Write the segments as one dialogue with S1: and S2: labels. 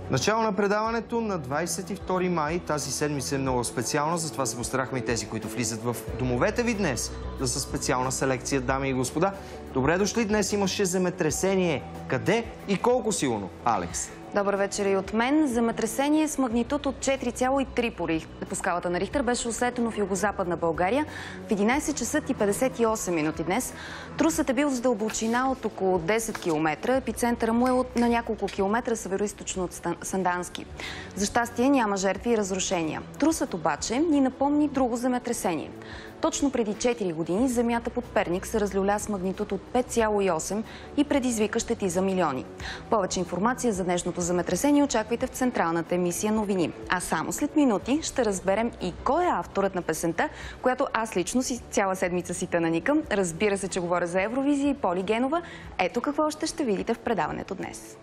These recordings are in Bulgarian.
S1: Начало на предаването на 22 май. Тази седмица е много специална, затова се постарахме и тези, които влизат в домовете ви днес, да са специална селекция, дами и господа. Добре дошли, днес имаше земетресение. Къде и колко силно, Алекс?
S2: Добър вечер и от мен. Земетресение с магнитуд от 4,3 по скалата на Рихтер беше усетено в югозападна България в 11 часа и 58 минути днес. Трусът е бил с дълбочина от около 10 км. Епицентъра му е на няколко километра североизточно от Сандански. За щастие няма жертви и разрушения. Трусът обаче ни напомни друго земетресение. Точно преди 4 години земята под Перник се разлюля с магнитуд от 5,8 и предизвика щети за милиони. Повече информация за днешното земетресение очаквайте в централната емисия новини. А само след минути ще разберем и кой е авторът на песента, която аз лично цяла седмица си наникам. Разбира се, че говоря за Евровизия и Поли Генова. Ето какво още ще видите в предаването днес.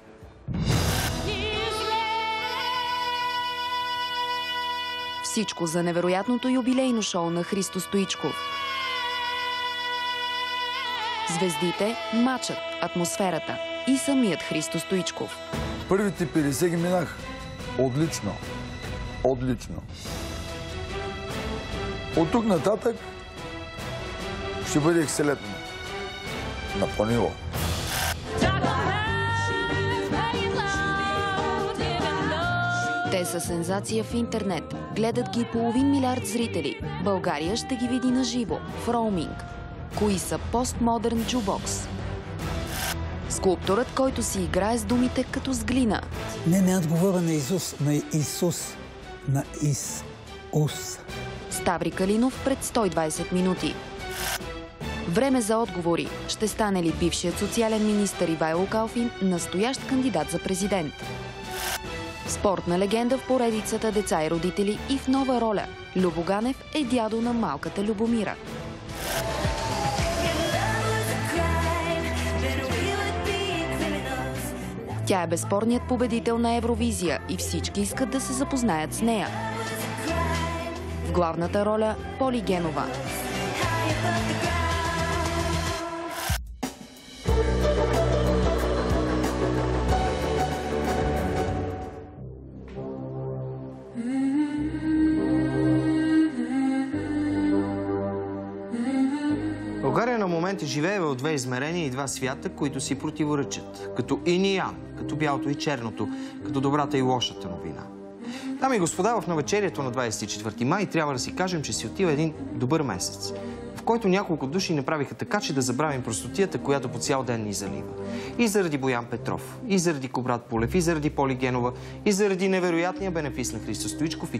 S2: Всичко за невероятното юбилейно шоу на Христо Стоичков. Звездите, мачът, атмосферата и самият Христо Стоичков.
S3: Първите 50 ги минах отлично. Отлично. От тук нататък ще бъде екселентно. На по-ниво.
S2: Те са сензация в интернет. Гледат ги 1,5 милиард зрители. България ще ги види на живо, в роуминг. Кои са постмодерн джубокс? Скулпторът, който си играе с думите като с глина.
S4: Не, аз говоря на Исус, на Исус, на Исус.
S2: Ставри Калинов пред 120 минути. Време за отговори. Ще стане ли бившият социален министър Ивайло Калфин настоящ кандидат за президент? Спортна легенда в поредицата Деца и родители и в нова роля. Любо Ганев е дядо на малката Любомира. Тя е безспорният победител на Евровизия и всички искат да се запознаят с нея. В главната роля Поли Генова.
S1: България на моменти живее в две измерения и два свята, които си противоречат. Като инь и ян, като бялото и черното, като добрата и лошата новина. Дами и господа, в навечерието на 24 май трябва да си кажем, че си отива един добър месец, в който няколко души направиха така, че да забравим простотията, която по цял ден ни залива. И заради Боян Петров, и заради Кобрат Полев, и заради Поли Генова, и заради невероятния бенефис на Христо Стоичков и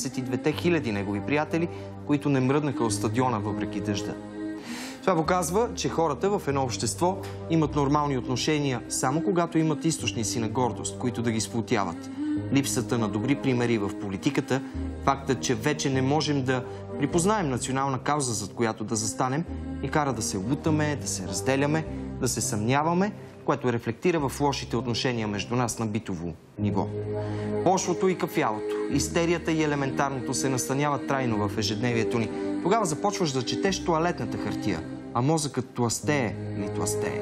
S1: 42 000 негови приятели, които не мръднаха от стадиона въпреки дъжда. Това показва, че хората в едно общество имат нормални отношения само когато имат източници на гордост, които да ги сплотяват. Липсата на добри примери в политиката, фактът, че вече не можем да припознаем национална кауза, зад която да застанем, ни кара да се лутаме, да се разделяме, да се съмняваме, което рефлектира в лошите отношения между нас на битово ниво. Пошлото и кафялото, истерията и елементарното се настаняват трайно в ежедневието ни. Тогава започваш да четеш тоалетната хартия, а мозъкът тластее или тластее.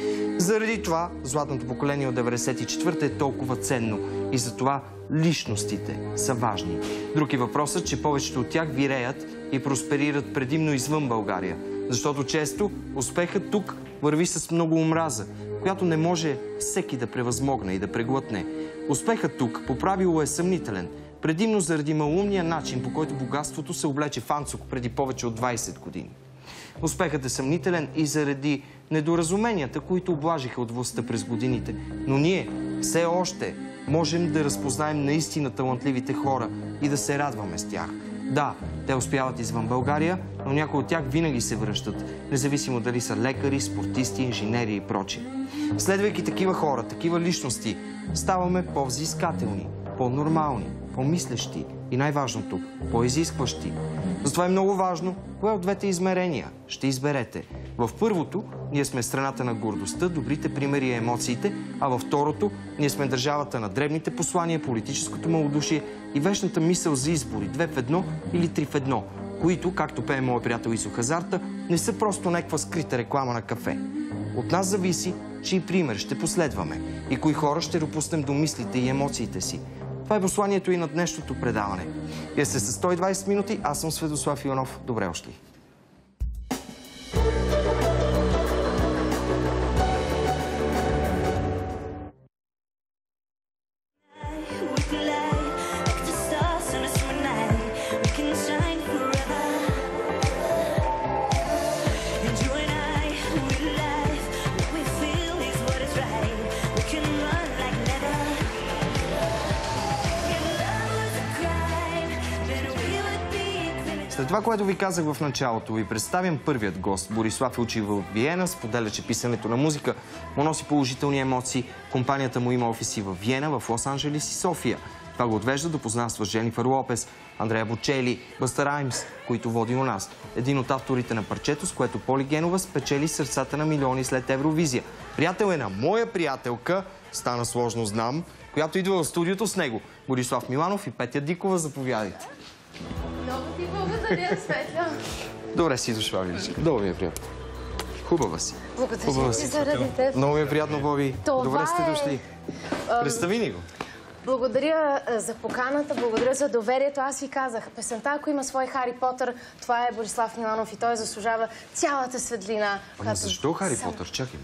S1: Заради това златното поколение от 94-та е толкова ценно и затова личностите са важни. Друг е въпросът, че повечето от тях виреят и просперират предимно извън България, защото често успехът тук върви с много омраза, която не може всеки да превъзмогне и да преглътне. Успехът тук по правило е съмнителен, предимно заради малумния начин, по който богатството се облече в анцук преди повече от 20 години. Успехът е съмнителен и заради недоразуменията, които облажиха от властта през годините. Но ние все още можем да разпознаем наистина талантливите хора и да се радваме с тях. Да, те успяват извън България, но някои от тях винаги се връщат, независимо дали са лекари, спортисти, инженери и прочие. Следвайки такива хора, такива личности, ставаме по-взискателни, по-нормални, по-мислещи и най-важното – по-изискващи. Затова е много важно кое от двете измерения ще изберете. В първото ние сме страната на гордостта, добрите примери и емоциите, а във второто ние сме държавата на дребните послания, политическото малодушие и вечната мисъл за избори 2 в 1 или 3 в 1, които, както пее моят приятел Исо Хазарта, не са просто някаква скрита реклама на кафе. От нас зависи чий пример ще последваме и кои хора ще допуснем до мислите и емоциите си. Това е посланието и на днешното предаване. Вие сте с 120 минути, аз съм Светослав Иванов. Добре дошли. След това, което ви казах в началото, ви представям първият гост. Борислав е учил в Виена, споделя, че писането на музика му носи положителни емоции. Компанията му има офиси в Виена, в Лос-Анджелес и София. Това го отвежда до познанства с Дженифър Лопес, Андрея Бочели, Бъста Раймс, които води у нас. Един от авторите на парчето, с което Поли Генова спечели сърцата на милиони след Евровизия. Приятел е на моя приятелка, стана сложно знам, която идва в студиото с него. Борислав Миланов и Петя Дикова, заповядайте.
S5: Много ти благодаря, Светля.
S1: Добре си дошла, Виличка. Много ми е приятно. Хубава си.
S5: Благодаря ти заради теб.
S1: Много ми е приятно, Боби. Добре сте дошли. Представи ни го.
S5: Благодаря за поканата, благодаря за доверието. Аз ви казах, песента, ако има свой Хари Потър, това е Борислав Миланов и той заслужава цялата светлина.
S1: Ама защо Хари Потър? Чакай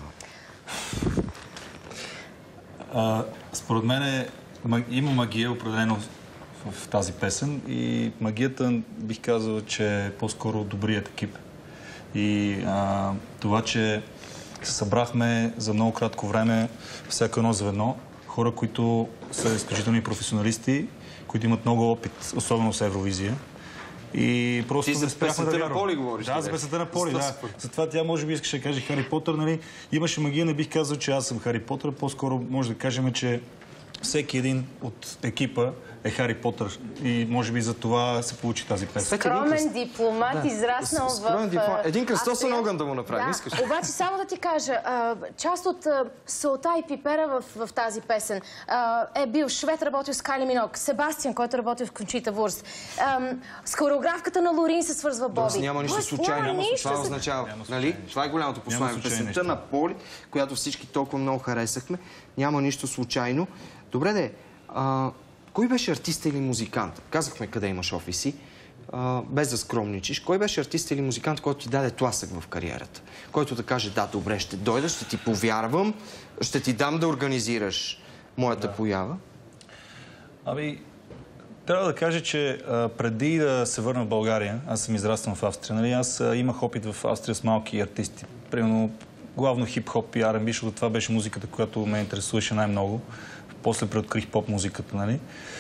S1: малко.
S6: Според мен има магия определено в тази песен и магията бих казал, че е по-скоро добрият екип. И това, че се събрахме за много кратко време всяко едно звено, хора, които са изключителни професионалисти, които имат много опит, особено с Евровизия. И просто
S1: ти за песента на Поли говориш?
S6: Да, за песента на Поли, да. Затова тя може би искаше да каже Хари Потър, нали? Имаше магия, не бих казал, че аз съм Хари Потър, по-скоро може да кажем, че всеки един от екипа е Хари Потър и може би за това се получи тази песен.
S5: Скромен дипломат, израснал в...
S1: Един кръстосен огън да му направи, искаш?
S5: Обаче само да ти кажа, част от солта и пипера в тази песен е бил швед, работил с Кайли Минок, Себастиан, който работил в Кончита Вурст. С хореографката на Лорин се свързва Боби.
S1: Няма нищо случайно. Това означава, нали? Това е голямото послание. Песента на Поли, която всички толкова много харесахме, няма нищо случайно. Добре де, кой беше артист или музикант? Казахме къде имаш офиси, без да скромничиш. Кой беше артист или музикант, който ти даде тласък в кариерата? Който да каже, да, добре, ще дойда, ще ти повярвам, ще ти дам да организираш моята поява?
S6: Ами, трябва да кажа, че преди да се върна в България, аз съм израснал в Австрия, нали? Аз имах опит в Австрия с малки артисти. Примерно, главно хип-хоп и R&B, защото това беше музиката, която ме интересуваше най-много. После преоткрих поп-музиката, нали?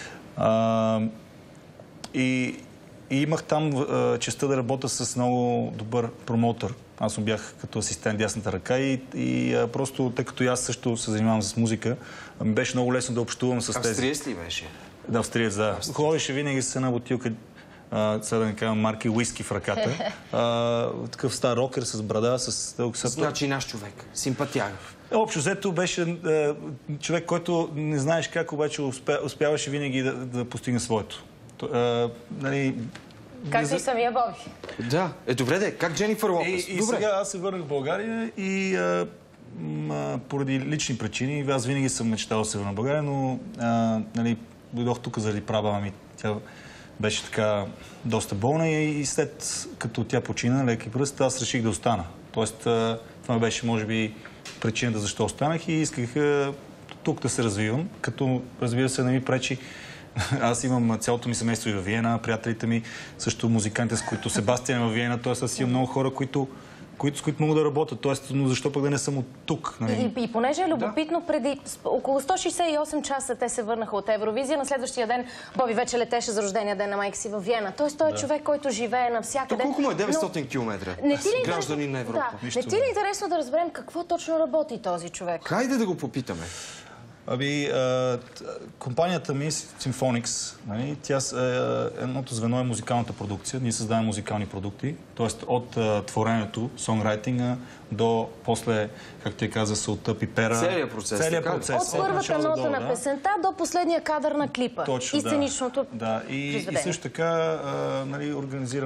S6: И имах там честта да работя с много добър промоутър. Аз бях като асистент дясната ръка и просто, тъй като и аз също се занимавам с музика, ми беше много лесно да общувам с тези.
S1: Австриец ли беше?
S6: Да, австриец, да. Ходеше винаги с една бутилка, сега да не кажа марки, уиски в ръката. Такъв стар рокер с брада, с дългосътно.
S1: Значи наш човек, симпатягов.
S6: Общо взето беше човек, който не знаеш как, обаче успяваше винаги да постигне своето. Нали,
S5: както и самия Боби.
S1: Да, добре де, как Дженифър Лопес?
S6: И сега аз се върнах в България и поради лични причини, аз винаги съм мечтал да се върна в България, но нали, дойдох тук заради прабаба ми. Тя беше така доста болна и след като тя почина, леки пръст, аз реших да остана. Тоест, това беше, може би, причината защо останах и исках тук да се развивам, като, разбира се, не ми пречи. Аз имам цялото ми семейство и във Виена, приятелите ми, също музиканти, с които Себастиан е във Виена, т.е. аз имам много хора, с които мога да работя. Т.е. но защо пък да не съм от тук? Нали?
S5: И понеже е любопитно, преди около 168 часа те се върнаха от Евровизия. На следващия ден Боби вече летеше за рождения ден на майка си във Виена. Тоест той е човек, който живее навсякъде.
S1: Колко му е 900 км? Гражданин на Европа.
S5: Да. Не ти ли е интересно да разберем какво точно работи този човек?
S1: Хайде да го попитаме.
S6: Ами, компанията ми, Symphonix, нали, едното звено е музикалната продукция. Ние създаваме музикални продукти, т.е. от творенето, сонграйтинга, до после, както я каза, солта, пипера.
S1: Целият процес.
S5: От първата нота на песента до последния кадър на клипа.
S6: Точно,
S5: и сценичното
S6: да. И също така нали, организираме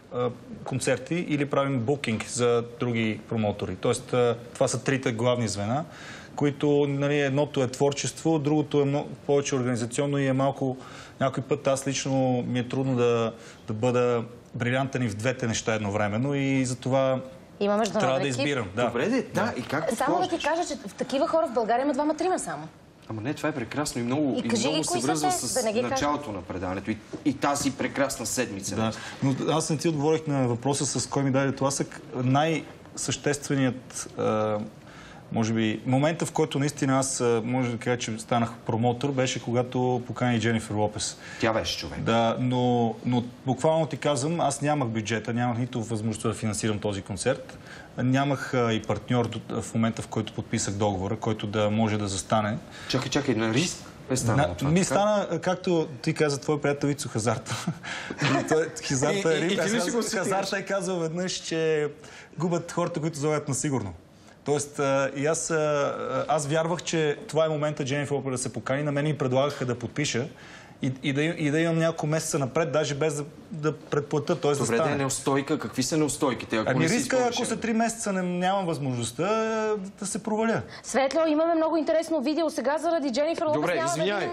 S6: концерти или правим букинг за други промотори. Тоест, това са трите главни звена, които, нали, едното е творчество, другото е повече организационно и е малко... Някой път аз лично ми е трудно да бъда брилянтен и в двете неща едновременно и затова трябва да избирам. Да.
S1: Добре, да. И как
S5: само да ти кажа, че в такива хора в България има 2-3 само.
S1: Ама не, това е прекрасно и много се връзва с началото на предаването и тази прекрасна седмица.
S6: Да, но аз не ти отговорих на въпроса с кой ми даде тласък. Най-същественият, може би, момента, в който наистина аз може да кажа, че станах промотор, беше когато покани Дженифър Лопес.
S1: Тя беше човек.
S6: Да, но буквално ти казвам, аз нямах бюджета, нямах нито възможността да финансирам този концерт. Нямах и партньор в момента, в който подписах договора, който да може да застане.
S1: Чакай, на риск
S6: ми стана, както ти каза, твой приятел Ицо Хазарта. Хазарта е риб. Хазарта е казал веднъж, че губят хората, които зовят на сигурно. Тоест, и аз вярвах, че това е момента Дженифър Лопес да се покани. На мен ми предлагаха да подпиша и да имам няколко месеса напред, даже без да предплата. Тоест,
S1: добре, да е неустойка. Какви са неустойките?
S6: Риска, ако след 3 месеца нямам възможността да се проваля.
S5: Светло, имаме много интересно видео сега заради Дженифър Лопес.
S1: Добре, извинявай.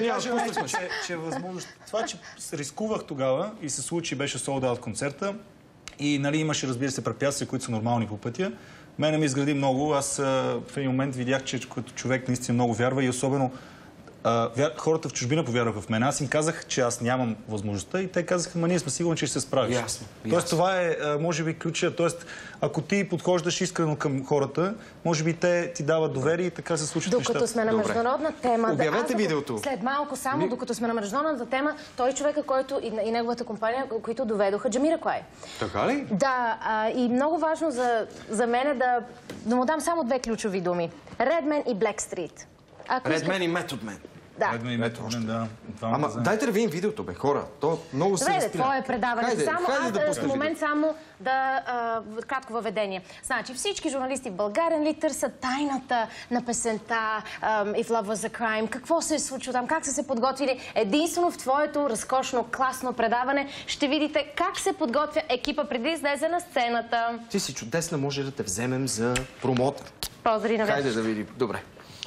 S6: Че възможност... Това, че рискувах тогава и се случи, беше sold out концерта и, нали, имаше, разбира се, препятствия, които са нормални по пътя. Мене ми изгради много. Аз в един момент видях, че като човек наистина много вярва и особено хората в чужбина повярваха в мен. Аз им казах, че аз нямам възможността и те казаха, ние сме сигурни, че ще се справиш.
S1: Ясно.
S6: Тоест, това е, може би, ключа. Тоест, ако ти подхождаш искрено към хората, може би те ти дават доверие и така се случват нещата.
S5: Докато сме на международна тема...
S1: Обявете видеото.
S5: След малко само, докато сме на международната тема, той е човека, който и неговата компания, които доведоха Джамиракуай.
S1: Така ли?
S5: Да, и много важно за мен е да му дам само 2 ключови думи. Redman и Blackstreet.
S1: Redman и Method Man.
S5: Да.
S6: Да.
S1: Ама дайте да видим видеото, бе, хора. То много се разпиля.
S5: Това е предаване.
S1: Хайде
S5: В момент само кратко въведение. Значи, всички журналисти в България ли търсят тайната на песента If Love Was a Crime? Какво се е случило там? Как са се подготвили? Единствено в твоето разкошно, класно предаване ще видите как се подготвя екипа преди да излезе на сцената.
S1: Ти си чудесна, може да те вземем за промот.
S5: Поздрави на
S1: Хайде да видим. Добре.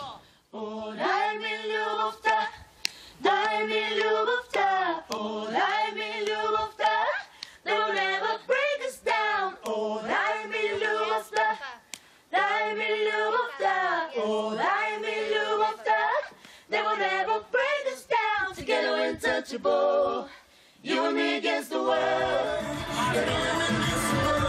S7: Дай ми любовта, дай ми любовта, дай ми любовта, that will never break us down. Дай ми любовта, дай ми любовта, дай ми любовта, that will never break us down. Together we're untouchable, you and me against the world. Together we're invincible.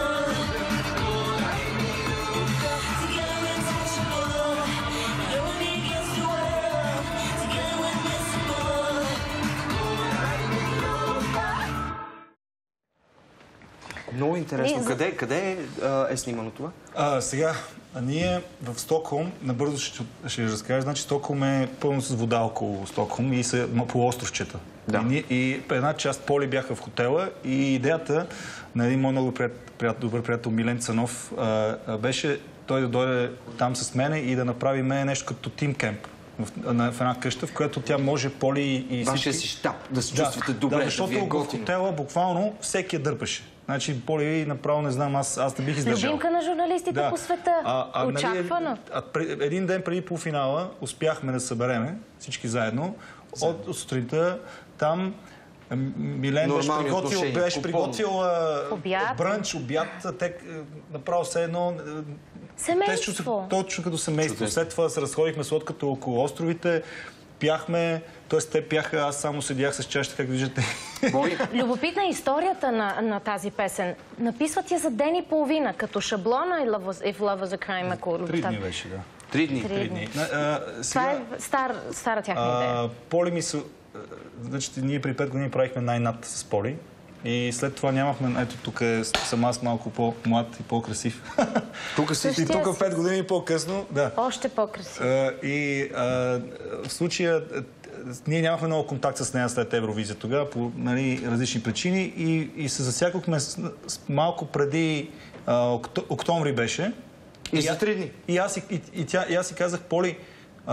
S1: Много интересно. Къде е снимано това?
S6: Сега, ние в Стокхолм, набързо ще разкажа, значи Стокхолм е пълно с вода около Стокхолм и са полуостровчета.
S1: Да.
S6: И една част поли бяха в хотела и идеята на един мой много добър приятел Милен Цанов беше той да дойде там с мене и да направим нещо като тим кемп в една къща, в която тя може Поли и всички...
S1: Вашия си щаб, да се чувствате добре,
S6: защото в хотела буквално всеки я дърпаше. Значи, Поли направо не знам, аз не бих издържал.
S5: Любимка на журналистите по света. Очаквано.
S6: Един ден преди полуфинала успяхме да събереме всички заедно. От сутринта там Милен беше приготвил брънч, обяд. Те направо все едно...
S5: Семейство.
S6: Точно като семейство. След това се разходихме с лодката около островите, пяхме, т.е. те пяха, аз само седях с чашата, как виждате.
S5: Любопитна е историята на тази песен. Написват я за ден и половина, като шаблона If Love Was a Crime.
S6: 3 дни беше, да.
S1: 3 дни.
S6: 3 дни.
S5: Това е стара тяхна идея.
S6: Поли ми се... Значи, ние при 5 години правихме най-над с Поли. И след това нямахме... Ето, тук съм аз малко по-млад и по-красив.
S1: Тук си.
S6: И тук 5 години по-късно. Да.
S5: Още по-красив.
S6: И в случая ние нямахме много контакт с нея след Евровизия тогава по различни причини и се засякохме малко преди октомври беше.
S1: И за 3 дни.
S6: И аз си казах, Поли,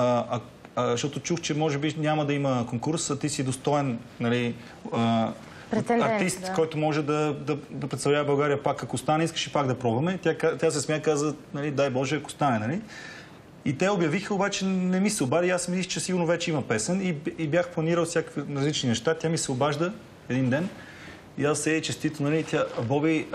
S6: защото чух, че може би няма да има конкурс, а ти си достоен, артист, който може да представлява България пак, ако стане, искаш и пак да пробваме. Тя се смя, каза, нали, дай Боже, ако стане, нали? И те обявиха, обаче не ми се обади. Аз мислих, че сигурно вече има песен и бях планирал всякакви различни неща. Тя ми се обажда един ден и аз се честито, нали, тя, Боби,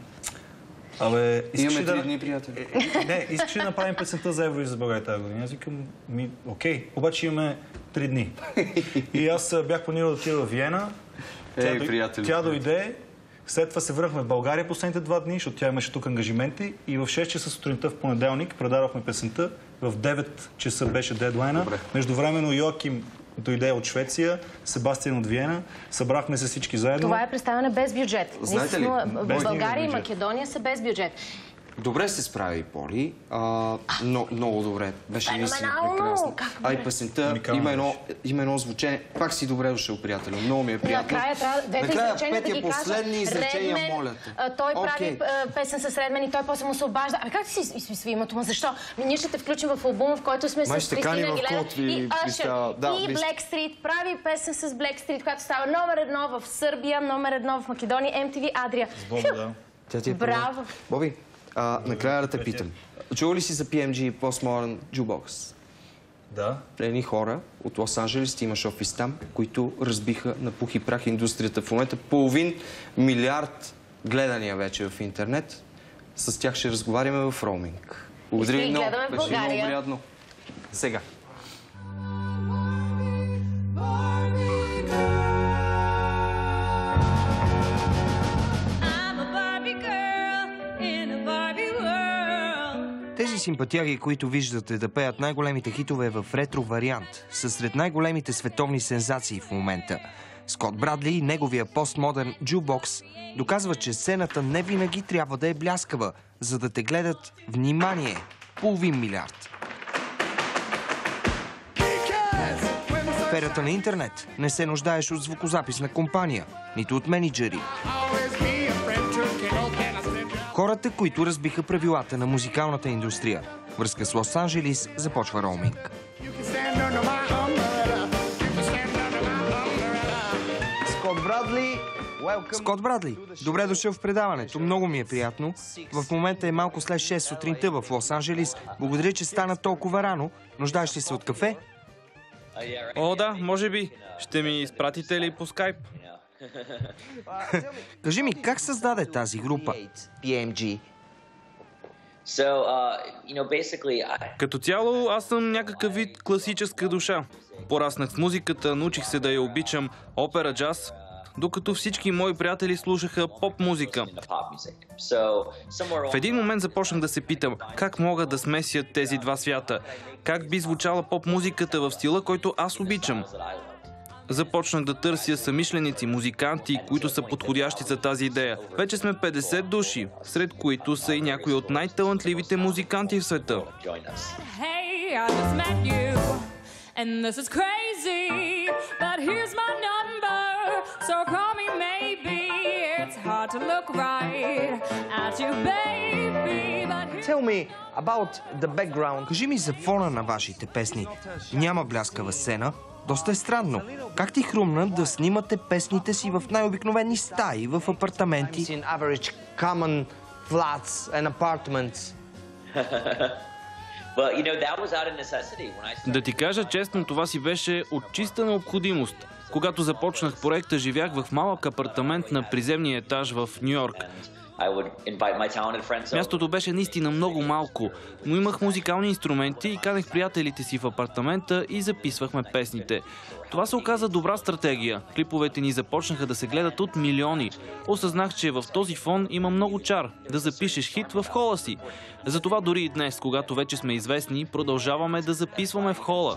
S1: искаш ли 3 дни, приятели?
S6: Не, искаш ли да направим песента за Евровизия за България тази година? Аз викам, окей, обаче имаме 3 дни. И аз бях планирал да отида в Виена. Тя дойде, след това се върнахме в България последните 2 дни, защото тя имаше тук ангажименти и в 6 часа сутринта в понеделник предадохме песента, в 9 часа беше дедлайна. Междувременно Йоаким дойде от Швеция, Себастиан от Виена, събрахме се всички заедно.
S5: Това е представяне без бюджет.
S1: Знаете ли?
S5: България и Македония са без бюджет.
S1: Добре се справи, Поли. Много добре. Беше наистина прекрасно. А и песента има едно звучение. Пак си добре дошъл, приятелю. Много ми е приятно.
S5: Накрая
S1: Петя последни изречения, моля те.
S5: Той прави песен с Редмен и той после му се обажда. Как ти си изписва името му? Защо? Ние ще те включим в албума, в който сме с Кристина Агилера и Ашер. И Blackstreet прави песен с Blackstreet, която става номер 1 в Сърбия, номер 1 в Македония, MTV Адрия. Браво!
S1: Боби, накрая да те питам. Чува ли си за PMG Postmodern Jukebox?
S6: Да.
S1: Едни хора от Лос-Анджелес, имаш офис там, които разбиха на пух и прах индустрията в момента. 500 милиард гледания вече в интернет. С тях ще разговаряме в роуминг. Благодаря ви много. Беше много приятно. Сега. Тези симпатяги, които виждате да пеят най-големите хитове в ретро вариант, са сред най-големите световни сензации в момента. Скот Брадли и неговия постмодерн Jukebox доказва, че сцената не винаги трябва да е бляскава, за да те гледат, внимание, 500 милиард. В ерата на интернет не се нуждаеш от звукозаписна компания, нито от мениджъри. Хората, които разбиха правилата на музикалната индустрия. Връзка с Лос-Анджелес започва роуминг. Скот Брадли, добре дошъл в предаването. Много ми е приятно. В момента е малко след 6 сутринта в Лос-Анджелес. Благодаря, че стана толкова рано. Нуждаеш ли се от кафе?
S8: О, да, може би. Ще ми изпратите ли по скайп?
S1: Кажи ми, как създаде тази група PMG?
S8: Като цяло, аз съм някакъв вид класическа душа. Пораснах с музиката, научих се да я обичам, опера, джаз, докато всички мои приятели слушаха поп-музика. В един момент започнах да се питам, как мога да смесят тези два свята? Как би звучала поп-музиката в стила, който аз обичам? Започнах да търся съмишленици, музиканти, които са подходящи за тази идея. Вече сме 50 души, сред които са и някои от най-талантливите музиканти в света.
S1: Кажи ми за фона на вашите песни. Няма бляскава сцена. Доста е странно. Как ти хрумна да снимате песните си в най-обикновени стаи, в апартаменти?
S8: Да ти кажа честно, това си беше от чиста необходимост. Когато започнах проекта, живях в малък апартамент на приземния етаж в Ню Йорк. Мястото беше наистина много малко, но имах музикални инструменти и канех приятелите си в апартамента и записвахме песните. Това се оказа добра стратегия. Клиповете ни започнаха да се гледат от милиони. Осъзнах, че в този фон има много чар да запишеш хит в хола си. Затова дори и днес, когато вече сме известни, продължаваме да записваме в хола.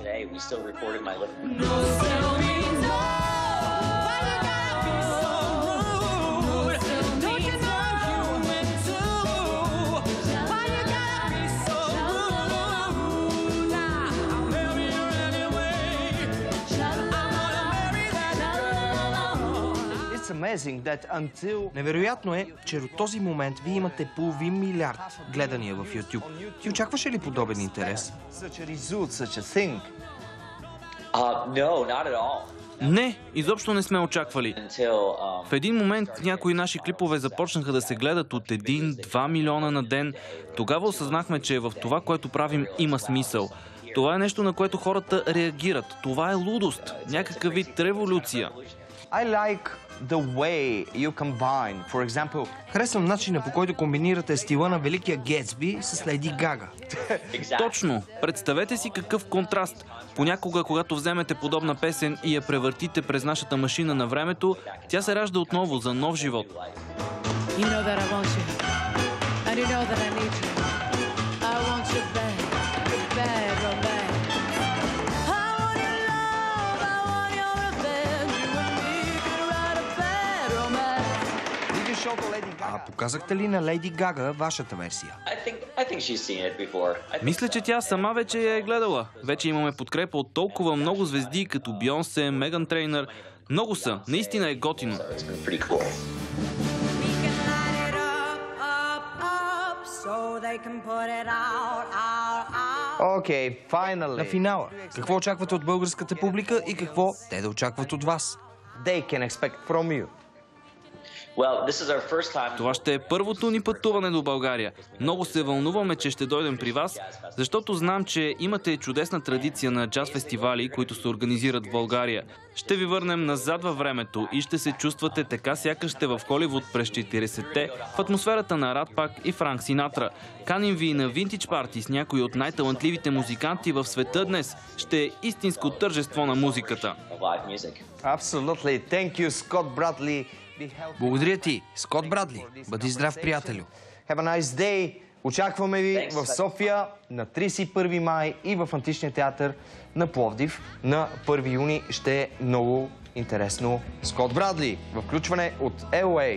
S1: Невероятно е, че до този момент вие имате 500 милиард гледания в YouTube. Ти очакваше ли подобен интерес?
S9: No, not at all.
S8: Не, изобщо не сме очаквали. В един момент някои наши клипове започнаха да се гледат от 1-2 милиона на ден. Тогава осъзнахме, че в това, което правим, има смисъл. Това е нещо, на което хората реагират. Това е лудост. Някакъв вид революция.
S1: I like the way you combine, for example... Харесвам начина, по който комбинирате стила на Великия Гетсби с Леди Гага.
S8: Точно. Представете си какъв контраст. Понякога, когато вземете подобна песен и я превъртите през нашата машина на времето, тя се ражда отново за нов живот.
S7: You know that I want you, and you know that I need you. I want you bad, bad romance. I want your love, I want your revenge. You and me could write a bad romance.
S1: Видиш шоуто Леди Гага. А показахте ли на Леди Гага вашата версия?
S9: I think she's seen it before.
S8: Мисля, че тя сама вече я е гледала. Вече имаме подкрепа от толкова много звезди, като Бейонсе, Меган Трейнър. Много са. Наистина е готино.
S9: It's been pretty cool.
S7: We can light it up, so they can put it out.
S1: Окей, finally. На финала. Какво очаквате от българската публика и какво те да очакват от вас? They can expect from you.
S9: Well, this is our first time.
S8: Това ще е първото ни пътуване до България. Много се вълнуваме, че ще дойдем при вас, защото знам, че имате чудесна традиция на джаз фестивали, които се организират в България. Ще ви върнем назад във времето и ще се чувствате така, сякаш сте в Холивуд през 40-те, в атмосферата на Рат Пак и Франк Синатра. Каним ви на винтидж парти с някои от най-талантливите музиканти в света днес. Ще е истинско тържество на музиката.
S1: Absolutely. Thank you, Scott Bradley. Благодаря ти, Скот Брадли. Бъди здрав, приятелю. Have a nice day. Очакваме ви в София на 31 май и в Античния театър на Пловдив на 1 юни. Ще е много интересно. Скот Брадли в включване от LA.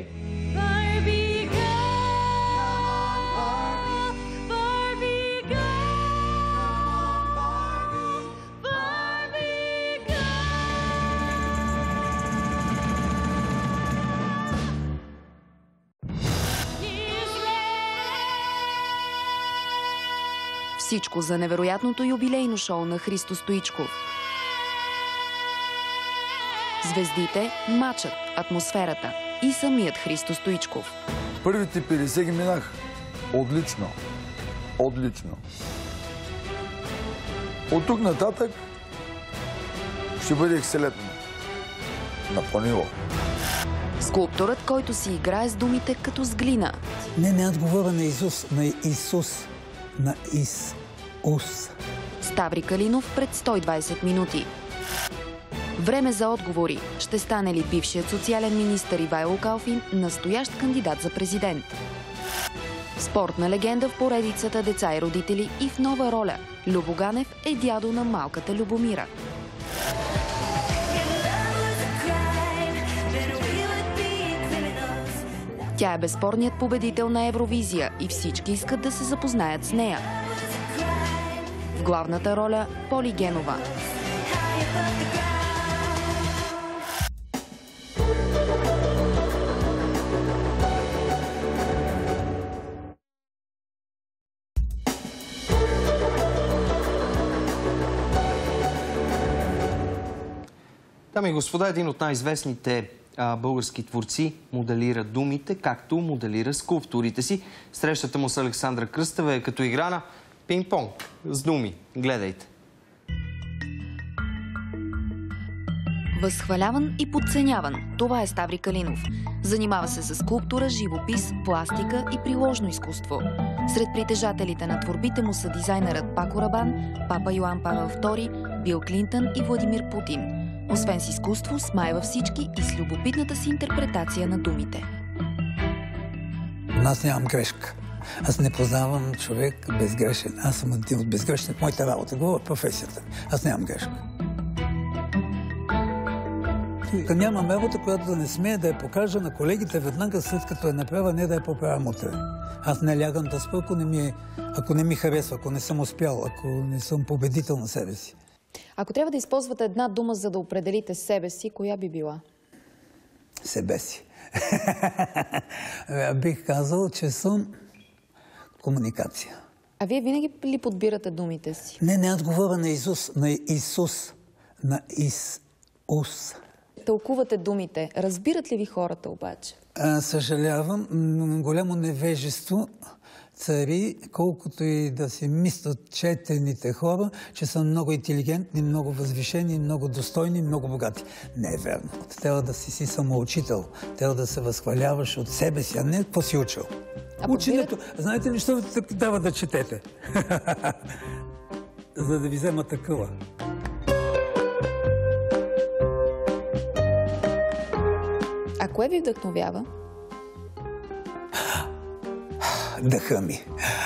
S2: Всичко за невероятното юбилейно шоу на Христо Стоичков. Звездите, мачът, атмосферата и самият Христо Стоичков.
S3: Първите 50 ги минах отлично. Отлично. От тук нататък ще бъде екселентно. На по-ниво.
S2: Скулпторът, който си играе с думите като с глина.
S4: Не, аз говоря на Исус, на Исус. На Исус.
S2: Ставри Калинов пред 120 минути. Време за отговори. Ще стане ли бившият социален министър Ивайло Калфин настоящ кандидат за президент? Спортна легенда в поредицата Деца и родители и в нова роля. Любо Ганев е дядо на малката Любомира. Тя е безспорният победител на Евровизия и всички искат да се запознаят с нея. В главната роля Поли Генова.
S1: Дами и господа, един от най-известните български творци моделира думите, както моделира скулптурите си. Срещата му с Александра Кръстева е като игра на пинг-понг с думи. Гледайте.
S2: Възхваляван и подценяван. Това е Ставри Калинов. Занимава се с скулптура, живопис, пластика и приложно изкуство. Сред притежателите на творбите му са дизайнерът Пако Рабан, папа Йоан Павел II, Бил Клинтън и Владимир Путин. Освен с изкуство, смайва всички и с любопитната си интерпретация на думите.
S4: Аз нямам грешка. Аз не познавам човек безгрешен. Аз съм един от безгрешните. Моята работа, говоря професията. Аз нямам грешка. Нямам работа, която да не смея да я покажа на колегите веднага след като я направя, не да я поправям утре. Аз не лягам да спа, ако не ми харесва, ако не съм успял, ако не съм победител на себе си.
S2: Ако трябва да използвате една дума, за да определите себе си, коя би била?
S4: Себе си. Бих казал, че съм комуникация.
S2: А вие винаги ли подбирате думите си?
S4: Не, аз говоря на Исус. На Исус. на ИС-УС.
S2: Тълкувате думите. Разбират ли ви хората обаче?
S4: Съжалявам, голямо невежество цари, колкото и да си мислят четените хора, че са много интелигентни, много възвишени, много достойни, много богати. Не е верно. Трябва да си самоучител. Трябва да се възхваляваш от себе си, а не какво си учил. Ученето, знаете ли, що дава да четете? За да ви взема такъва.
S2: А кое ви вдъхновява?
S4: Дъха ми.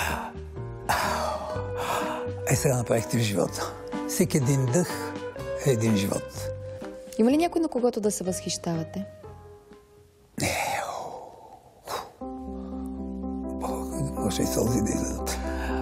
S4: Сега направихте в живота. Всеки един дъх е един живот.
S2: Има ли някой, на когото да се възхищавате?
S4: Може и сълзи да излезат.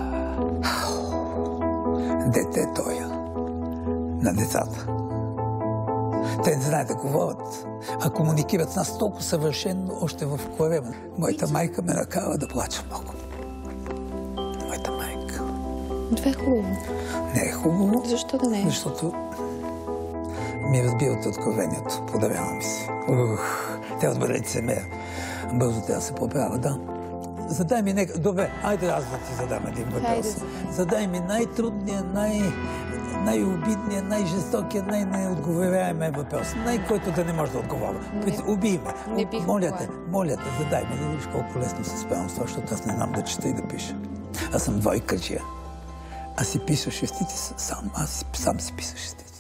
S4: Дете тоя. На децата. Те не знаят да говорят, а комуникират с нас толкова съвършено още в корема. Моята майка ме накара да плача много. Моята майка.
S2: Това е хубаво.
S4: Не е хубаво.
S2: Защо да не е?
S4: Защото ми разбиват откровението. Подарявам ми се. Трябва да бъде лицемер. Бързо трябва да се поправя, да. Задай ми нека... Добре, айде аз да ти задам един въпрос. Задай ми най-трудния, най-обидния, най-жестокия, най-неотговоряемия въпрос. Който да не може да отговоря. Убий ме. Моля те, задай ме, да видиш колко лесно се справям с това, защото аз не знам да чета и да пиша. Аз съм двойкаджия. Аз си пиша шестите сам. Аз сам си пиша шестите.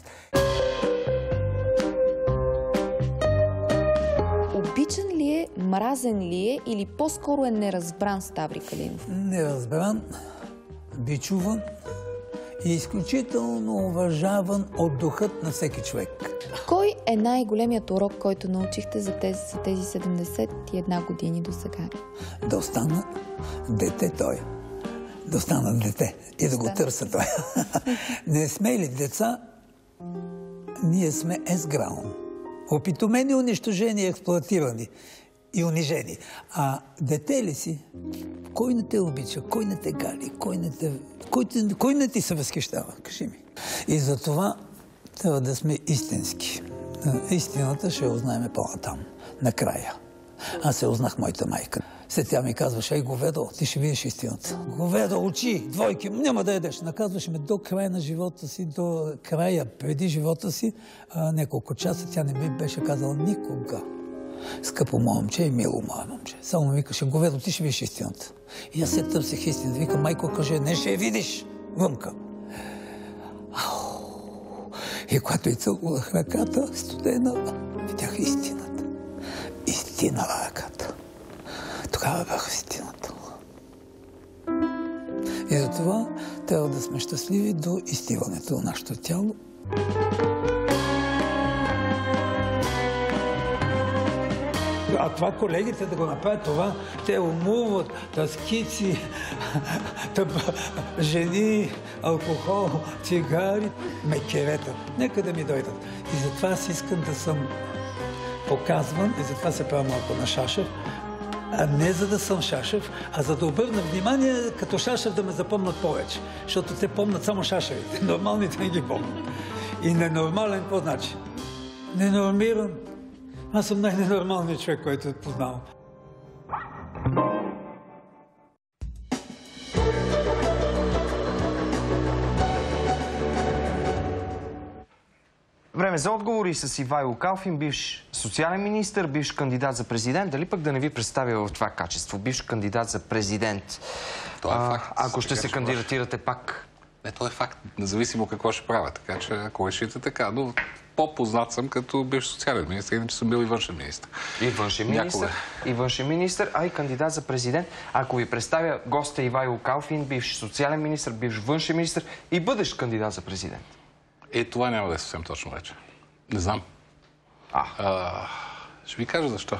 S2: Обичан ли е, мразен ли е или по-скоро е неразбран Ставри Калинов?
S4: Неразбран, бичуван и изключително уважаван от духът на всеки човек.
S2: Кой е най-големият урок, който научихте за тези 71 години до сега?
S4: Да остана дете той. Да остана дете и да го търся той. Не сме ли деца? Ние сме ес-граун. Опитомени, унищожени, експлоатирани и унижени. А дете ли си? Кой не те обича? Кой не те гали? Кой не ти се възхищава? Кажи ми. И за това трябва да сме истински. Истината ще я узнаем по-натам. Накрая. Аз се узнах моята майка. След тя ми казваше: ей, говедо, ти ще видиш истината. Говедо, учи, двойки, няма да ядеш. Наказваше ме до края на живота си, до края преди живота си. Няколко часа тя не ми беше казала никога: скъпо мое момче и мило мое момче. Само ми викаше: говедо, ти ще видиш истината. И аз се търсих истината. Вика: майко, каже, не ще я видиш. Въмка. И когато и целувах ръката, студена, видях истината. Истина на ръката. Тогава бях истината. И затова трябва да сме щастливи до изтиването на нашето тяло. А това колегите да го направят това, те умуват, скици, жени, алкохол, цигари, мекерета. Нека да ми дойдат. И затова аз искам да съм показван и затова се правя малко на Шашев. А не за да съм Шашев, а за да обърна внимание като Шашев да ме запомнат повече. Защото те помнят само Шашевите. Нормалните не ги помнят. И ненормален какво значи? Ненормиран. Аз съм най-ненормалният човек, който познавам.
S1: Време за отговори с Ивайло Калфин, бивш социален министър, бивш кандидат за президент. Дали пък да не ви представя в това качество? Бивш кандидат за президент.
S10: Това е факт.
S1: Ако ще се кандидатирате пак?
S10: Не, това е факт. Независимо какво ще правя. Така че, ако решите така, но по-познат съм като бивш социален министър, иначе съм бил и външен министър.
S1: И външен министър, и външен министър, а и кандидат за президент. Ако ви представя госта Ивайло Калфин, бивш социален министър, бивш външен министър и бъдещ кандидат за президент.
S10: Това няма да е съвсем точно вече. Не знам. Ще ви кажа защо.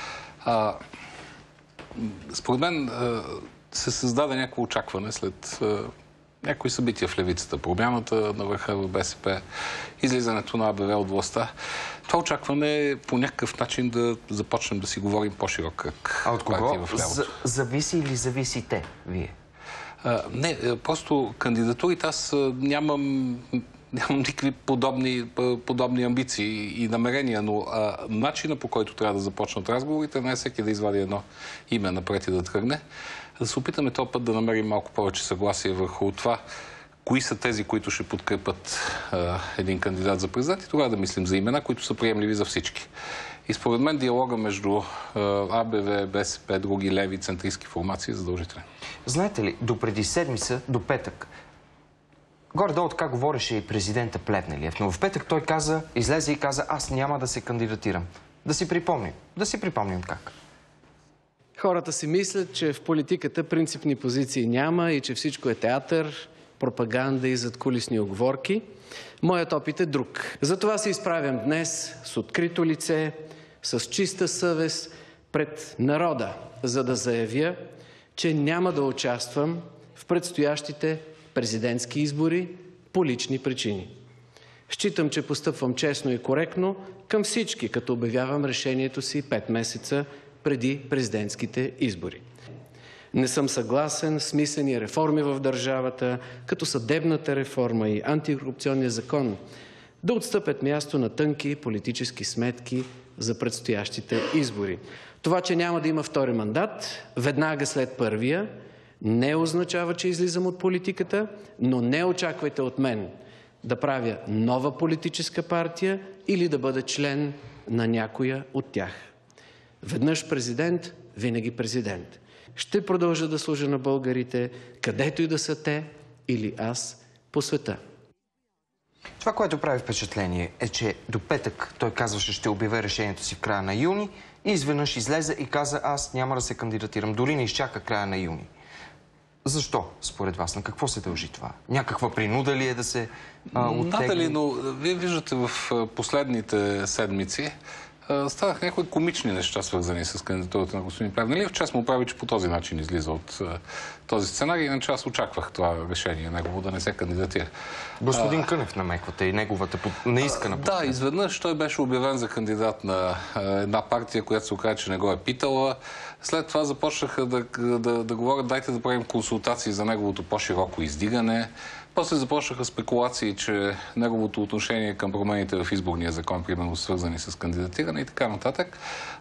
S10: Според мен се създаде някакво очакване след някои събития в левицата. Промяната на върха в БСП, излизането на АБВ от властта. Това очакване е по някакъв начин да започнем да си говорим по-широк кръг.
S1: А от кого зависи или зависите вие?
S10: Не, просто кандидатурите аз нямам нямам никакви подобни амбиции и намерения, но начина, по който трябва да започнат разговорите, не е всеки да извади едно име напред и да тръгне. Да се опитаме този път да намерим малко повече съгласие върху това, кои са тези, които ще подкрепят един кандидат за президент, и тогава да мислим за имена, които са приемливи за всички. И според мен диалога между АБВ, БСП, други леви, центристски формации е задължителен.
S1: Знаете ли, допреди седмица, до петък, горе-долу така говореше и президента Плевнелиев, но в петък той излезе и каза: аз няма да се кандидатирам. Да си припомним как.
S11: Хората си мислят, че в политиката принципни позиции няма и че всичко е театър, пропаганда и задкулисни уговорки. Моят опит е друг. Затова се изправям днес с открито лице, с чиста съвест пред народа, за да заявя, че няма да участвам в предстоящите президентски избори по лични причини. Считам, че постъпвам честно и коректно към всички, като обявявам решението си 5 месеца преди президентските избори. Не съм съгласен с смислени реформи в държавата, като съдебната реформа и антикорупционния закон, да отстъпят място на тънки политически сметки за предстоящите избори. Това, че няма да има втори мандат, веднага след първия, не означава, че излизам от политиката, но не очаквайте от мен да правя нова политическа партия или да бъда член на някоя от тях. Веднъж президент, винаги президент. Ще продължа да служа на българите, където и да са те или аз по света.
S1: Това, което прави впечатление, е, че до петък той казваше, ще обявя решението си в края на юни, и изведнъж излезе и каза: аз няма да се кандидатирам. Дори не изчака края на юни. Защо, според вас? На какво се дължи това? Някаква принуда ли е да се оттегли?
S10: Надали, но вие виждате в последните седмици станах някои комични неща, свързани с кандидатурата на господин Плевнелиев. Че аз му прави, че по този начин излиза от този сценарий, иначе аз очаквах това решение негово да не се кандидатира.
S1: Господин Кънев намеквате и неговата неискана подкрепа.
S10: Да, изведнъж той беше обявен за кандидат на една партия, която се оказа, че не го е питала. След това започнаха да говорят: дайте да правим консултации за неговото по-широко издигане. После започнаха спекулации, че неговото отношение към промените в изборния закон, примерно свързани с кандидатиране и така нататък.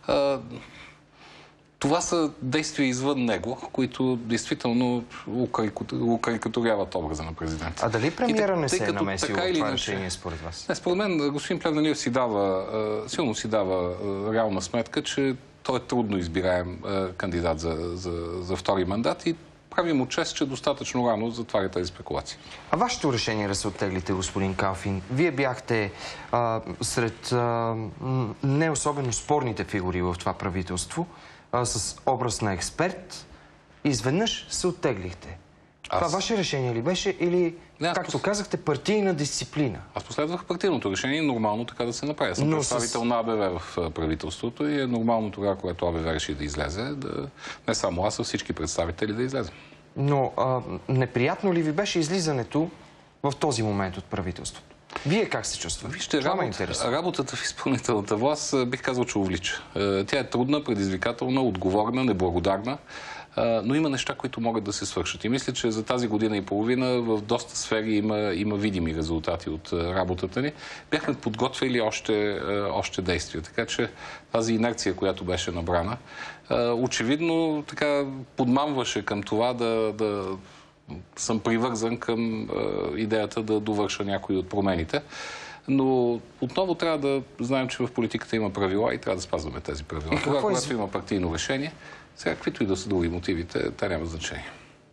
S10: Това са действия извън него, които действително укарикатуряват образа на президента.
S1: А дали премиера не се е намесил в това решение, според вас?
S10: Не, според мен господин Плевнелиев силно си дава реална сметка, че той е трудно избираем кандидат за втори мандат и прави му чест, че достатъчно рано затваря тези спекулации. А
S1: вашето решение да се оттеглите, господин Калфин, вие бяхте сред не особено спорните фигури в това правителство, с образ на експерт, и изведнъж се оттеглихте. Това ваше решение ли беше или, както казахте, партийна дисциплина?
S10: Аз последвах партийното решение, нормално така да се направи. Съм представител на АБВ в правителството и е нормално тогава, когато АБВ реши да излезе, не само аз, а всички представители да излезем.
S1: Но неприятно ли ви беше излизането в този момент от правителството? Вие как се чувствате?
S10: Вижте, работата в изпълнителната власт бих казал, че увлича. Тя е трудна, предизвикателна, отговорна, неблагодарна, но има неща, които могат да се свършат. И мисля, че за тази година и половина в доста сфери има видими резултати от работата ни. Бяхме подготвили още действия. Така че тази инерция, която беше набрана, очевидно така подмамваше към това да съм привързан към идеята да довърша някои от промените. Но отново трябва да знаем, че в политиката има правила и трябва да спазваме тези правила. Тогава, когато има партийно решение, сега каквито и да са други мотивите, те няма значение.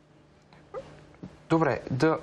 S1: Добре,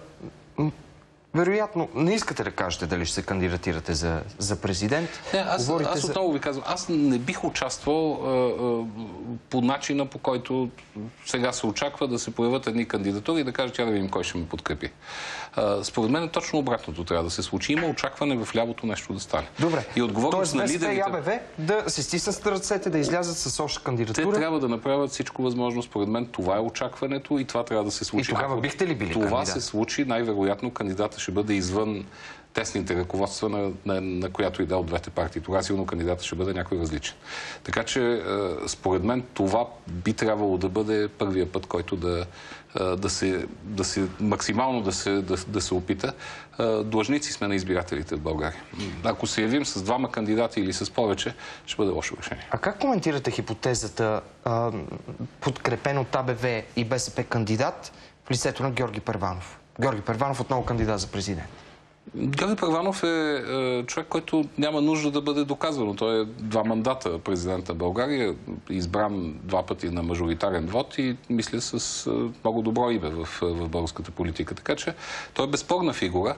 S1: вероятно не искате да кажете дали ще се кандидатирате за президент.
S10: Аз отново ви казвам, аз не бих участвал по начина, по който сега се очаква да се появят едни кандидатури и да кажат: тя да видим кой ще ме подкрепи. Според мен точно обратното трябва да се случи. Има очакване в лявото нещо да стане.
S1: Добре.
S10: И отговорност на лидерите...
S1: и АБВ да се стиснат ръцете, да излязат с обща кандидатура.
S10: Те трябва да направят всичко възможно. Според мен това е очакването и това трябва да се случи.
S1: И тогава бихте ли били
S10: това се случи, най-вероятно кандидата ще бъде извън тесните ръководства на която и да от двете партии. Тогава сигурно кандидатът ще бъде някой различен. Така че, според мен, това би трябвало да бъде първия път, който максимално да се опита. Длъжници сме на избирателите в България. Ако се явим с двама кандидати или с повече, ще бъде лошо решение.
S1: А как коментирате хипотезата, подкрепен от АБВ и БСП кандидат в лицето на Георги Първанов? Георги Първанов отново кандидат за президент.
S10: Георги Първанов е човек, който няма нужда да бъде доказвано. Той е 2 мандата президент на България, избран 2 пъти на мажоритарен вод и мисля с много добро име в българската политика. Така че той е безспорна фигура,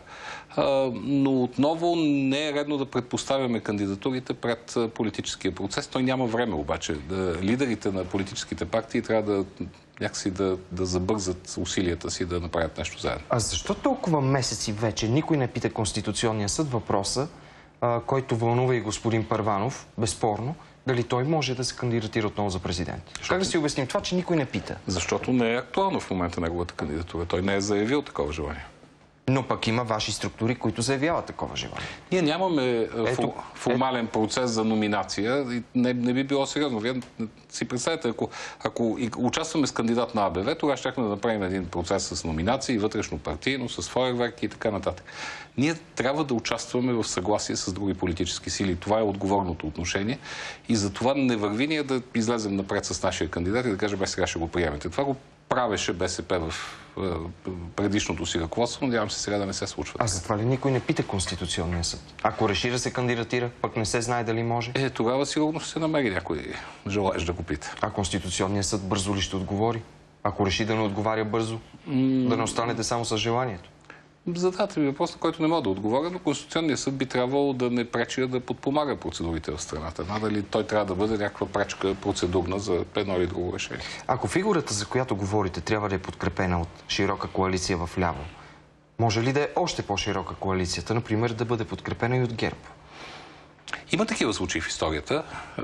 S10: но отново не е редно да предпоставяме кандидатурите пред политическия процес. Той няма време обаче. Лидерите на политическите партии трябва да някакси да забързат усилията си да направят нещо заедно.
S1: А защо толкова месеци вече никой не пита Конституционния съд въпроса, който вълнува и господин Първанов, безспорно, дали той може да се кандидатира отново за президент? Как да си обясним това, че никой не пита?
S10: Защото не е актуално в момента неговата кандидатура. Той не е заявил такова желание.
S1: Но пък има ваши структури, които заявяват такова желание.
S10: Ние нямаме формален процес за номинация. Не би било сериозно. Вие си представете, ако участваме с кандидат на АБВ, тогава щяхме да направим един процес с номинации, вътрешно партийно, с фойерверки и така нататък. Ние трябва да участваме в съгласие с други политически сили. Това е отговорното отношение. И затова не върви ние да излезем напред с нашия кандидат и да кажем, сега ще го приемете. Това го правеше БСП в предишното си ръководство. Надявам се сега да не се случва.
S1: А затова ли никой не пита Конституционния съд? Ако реши да се кандидатира, пък не се знае дали може?
S10: Тогава сигурно ще се намери някой желаещ да го пита.
S1: А Конституционният съд бързо ли ще отговори? Ако реши да не отговаря бързо, да не останете само с желанието?
S10: Задавате ми въпрос, на който не мога да отговоря, но Конституционният съд би трябвало да не пречи да подпомага процедурите в страната. Надали той трябва да бъде някаква пречка процедурна за едно или друго решение.
S1: Ако фигурата, за която говорите, трябва да е подкрепена от широка коалиция в ляво, може ли да е още по-широка коалицията, например, да бъде подкрепена и от ГЕРБ?
S10: Има такива случаи в историята.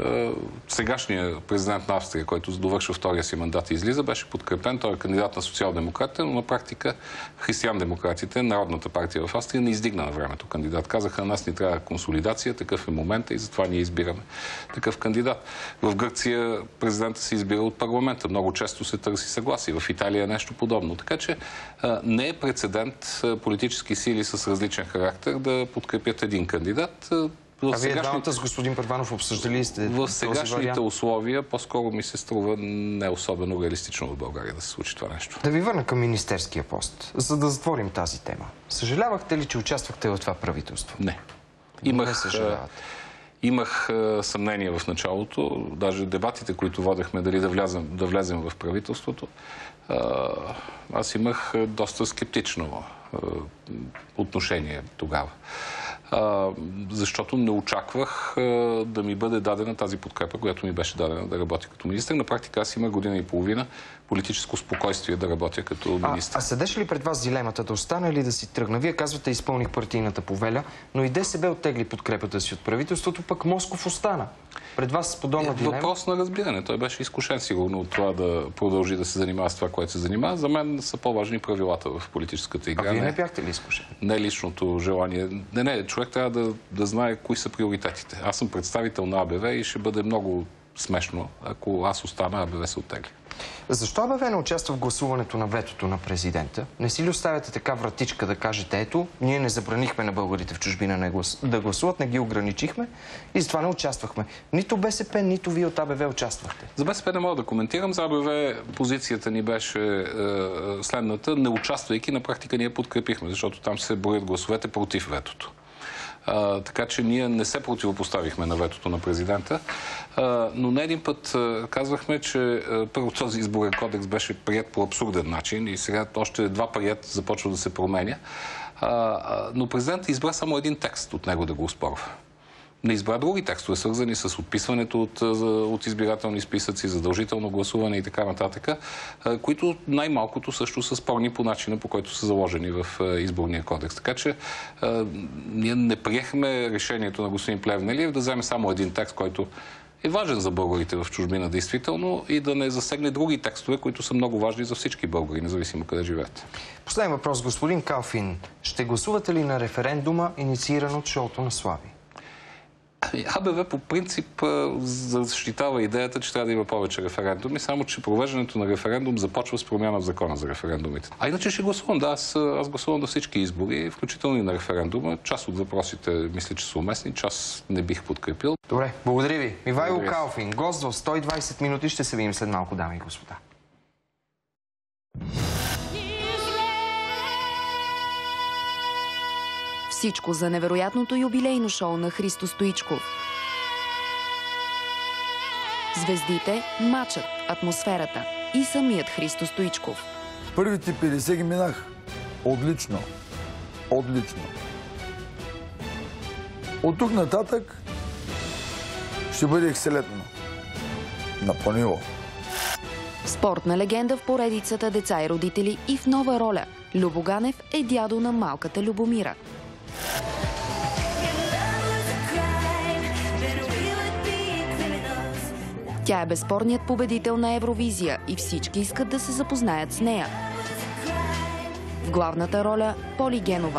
S10: Сегашният президент на Австрия, който довършва втория си мандат и излиза, беше подкрепен. Той е кандидат на социал-демократите, но на практика християн-демократите, Народната партия в Австрия, не издигна на времето кандидат. Казаха, на нас ни трябва консолидация, такъв е момента и затова ние избираме такъв кандидат. В Гърция президента се избира от парламента. Много често се търси съгласие. В Италия е нещо подобно. Така че не е прецедент политически сили с различен характер да подкрепят един кандидат.
S1: Вие двамата с господин Първанов обсъждали сте
S10: в сегашните условия, по-скоро ми се струва не особено реалистично в България да се случи това нещо.
S1: Да ви върна към министерския пост, за да затворим тази тема. Съжалявахте ли, че участвахте в това правителство?
S10: Не. Имах съмнение в началото, даже дебатите, които водехме, дали да влезем в правителството. Аз имах доста скептично отношение тогава. Защото не очаквах да ми бъде дадена тази подкрепа, която ми беше дадена да работя като министър. На практика аз имах година и половина политическо спокойствие да работя като министър.
S1: А седеше ли пред вас дилемата да остане или да си тръгна? Вие казвате, изпълних партийната повеля, но и ДСБ оттегли подкрепата си от правителството, пък Москов остана. Пред вас подобна дилема?
S10: Въпрос на разбиране. Той беше изкушен сигурно от това да продължи да се занимава с това, което се занимава. За мен са по-важни правилата в политическата игра.
S1: А вие не бяхте ли изкушен?
S10: Не личното желание. Не. Човек трябва да знае кои са приоритетите. Аз съм представител на АБВ и ще бъде много смешно, ако аз остана, АБВ се оттегли.
S1: Защо АБВ не участва в гласуването на ветото на президента? Не си ли оставяте така вратичка да кажете, ето, ние не забранихме на българите в чужбина да гласуват, не ги ограничихме и затова не участвахме. Нито БСП, нито вие от АБВ участвахте.
S10: За БСП не мога да коментирам. За АБВ позицията ни беше следната. Не участвайки, на практика ние подкрепихме, защото там се броят гласовете против ветото. Така че ние не се противопоставихме на ветото на президента, но не един път казвахме, че първо този изборен кодекс беше приет по абсурден начин и сега още 2 прият започва да се променя, но президентът избра само един текст от него да го оспорва. Не избра други текстове, свързани с отписването от избирателни списъци, задължително гласуване и така нататък, които най-малкото също са спорни по начина, по който са заложени в изборния кодекс. Така че ние не приехме решението на господин Плевнелиев да вземе само един текст, който е важен за българите в чужбина, действително, и да не засегне други текстове, които са много важни за всички българи, независимо къде живеят.
S1: Последен въпрос, господин Калфин. Ще гласувате ли на референдума, иницииран от шоуто на Слави?
S10: АБВ по принцип защитава идеята, че трябва да има повече референдуми, само че провеждането на референдум започва с промяна в закона за референдумите. А иначе ще гласувам, да, аз гласувам на всички избори, включително и на референдума. Част от въпросите мисля, че са уместни, част не бих подкрепил.
S1: Добре, благодаря ви. Ивайло Калфин, гост в 120 минути. Ще се видим след малко, дами и господа.
S2: Всичко за невероятното юбилейно шоу на Христо Стоичков. Звездите, матчът, атмосферата и самият Христо Стоичков.
S3: Първите 50 ги минах отлично. Отлично. От тук нататък ще бъде екселентно. На по-ниво.
S2: Спортна легенда в поредицата Деца и родители и в нова роля. Любо Ганев е дядо на малката Любомира. Тя е безспорният победител на Евровизия и всички искат да се запознаят с нея. В главната роля Поли Генова.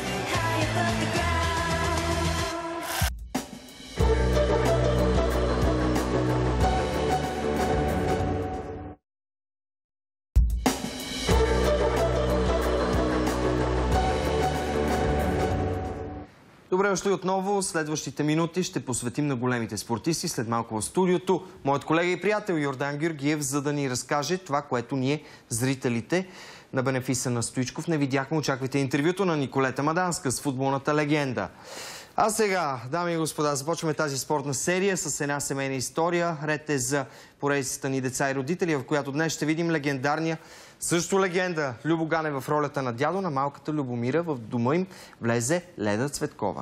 S1: Добре дошли отново. Следващите минути ще посветим на големите спортисти. След малко в студиото моят колега и приятел Йордан Георгиев, за да ни разкаже това, което ние, зрителите на бенефиса на Стоичков, не видяхме. Очаквайте интервюто на Николета Маданска с футболната легенда. А сега, дами и господа, започваме тази спортна серия с една семейна история. Ред е за поредицата ни Деца и родители, в която днес ще видим легендарния, също легенда, Любо Ганев в ролята на дядо на малката Любомира. В дома им влезе Леда Цветкова.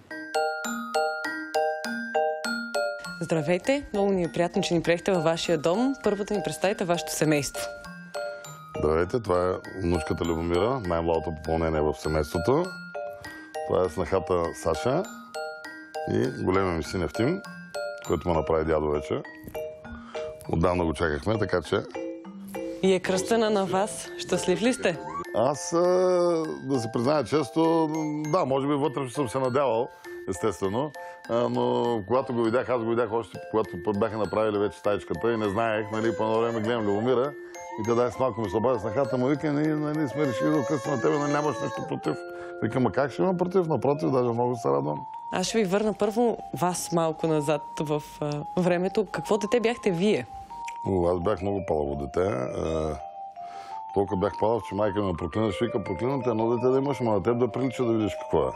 S12: Здравейте! Много ни е приятно, че ни приехте във вашия дом. Първо да ни представите вашето семейство.
S13: Здравейте, това е внучката Любомира, най-младото попълнение в семейството. Това е снахата Саша и големия ми син Евтим, който му направи дядо вече. Отдавна го чакахме, така че...
S12: И е кръстена на вас. Щастлив ли сте?
S13: Аз, да се призная често, да, може би вътре съм се надявал, естествено, но когато го видях, аз го видях още, когато бяха направили вече стаичката и не знаех, нали, по едно време гледам Любомира и да дай с малко ми се обади снахата му, вика, нали, сме решили да откъсна на тебе, нали, нямаш нещо против. Викам, ма как ще има против? Напротив, даже много се радвам.
S12: Аз ще ви върна първо вас малко назад в времето. Какво дете бяхте вие?
S13: Аз бях много палаво дете. Толкова бях палав, че майка ме проклинаше. Вика, проклинате едно дете да имаш, ма на теб да прилича да видиш какво е.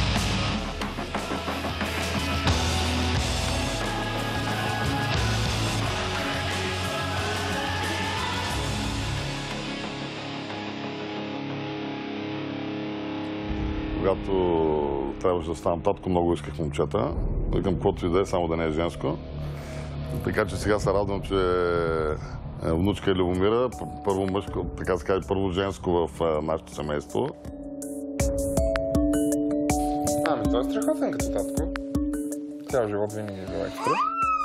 S13: Когато трябваше да ставам татко, много исках момчета. Викам, каквото и да е, само да не е женско. Така че сега се радвам, че внучка е Любомира, първо мъжко, така се каже, първо женско в нашето семейство.
S14: Ами, той е страхотен като татко. Цял живот винаги е бил екстра.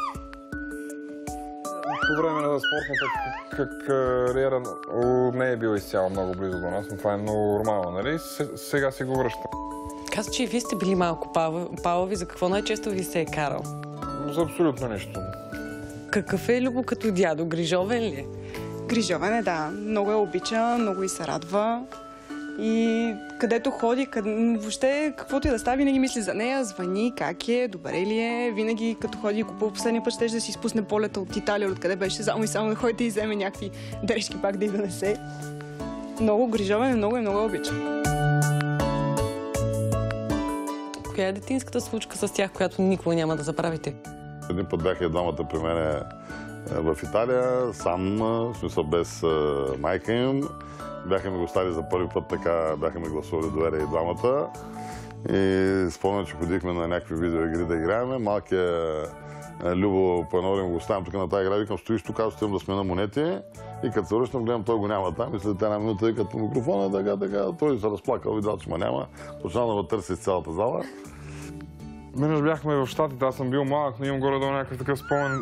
S14: По време на спортната кариера не е бил изцяло много близо до нас, но това е много нормално, нали? Сега си го връщам.
S12: Каза, че и вие сте били малко палави. За какво най-често ви се е карал?
S14: За абсолютно нищо.
S12: Какъв е Любо като дядо? Грижовен ли е?
S15: Грижовен е, да. Много я обича, много и се радва. И където ходи, въобще каквото и да става, винаги мисли за нея, звъни, как е, добре ли е. Винаги като ходи и купува последния път, ще да си изпусне полета от Италия, откъде беше, само да ходи да изземе някакви дрежки пак да й донесе. Много грижовен е, много обича.
S12: Коя е детинската случка с тях, която никога няма да забравите?
S13: Един път бяха и двамата при мене в Италия, сам, в смисъл без майка им. Бяха ми го оставили за първи път, така бяха ми гласували доверие и двамата. И спомням, че ходихме на някакви видеоигри да играем. Малкият Любо по едно време го оставям тук на тази игра, викам, стоиш тук, аз стоям да смена монети. И като се връщам, гледам, той го няма там. И след една минута викат по микрофона, така, той се разплакал, видял, че ма няма. Почнал да ме търси из цялата зала.
S14: Веднъж бяхме в Щатите, аз съм бил малък, но имам горе-долу някакъв такъв спомен.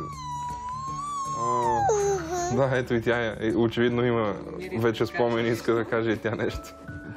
S14: Да, ето и тя очевидно има вече спомени, иска да каже и тя нещо.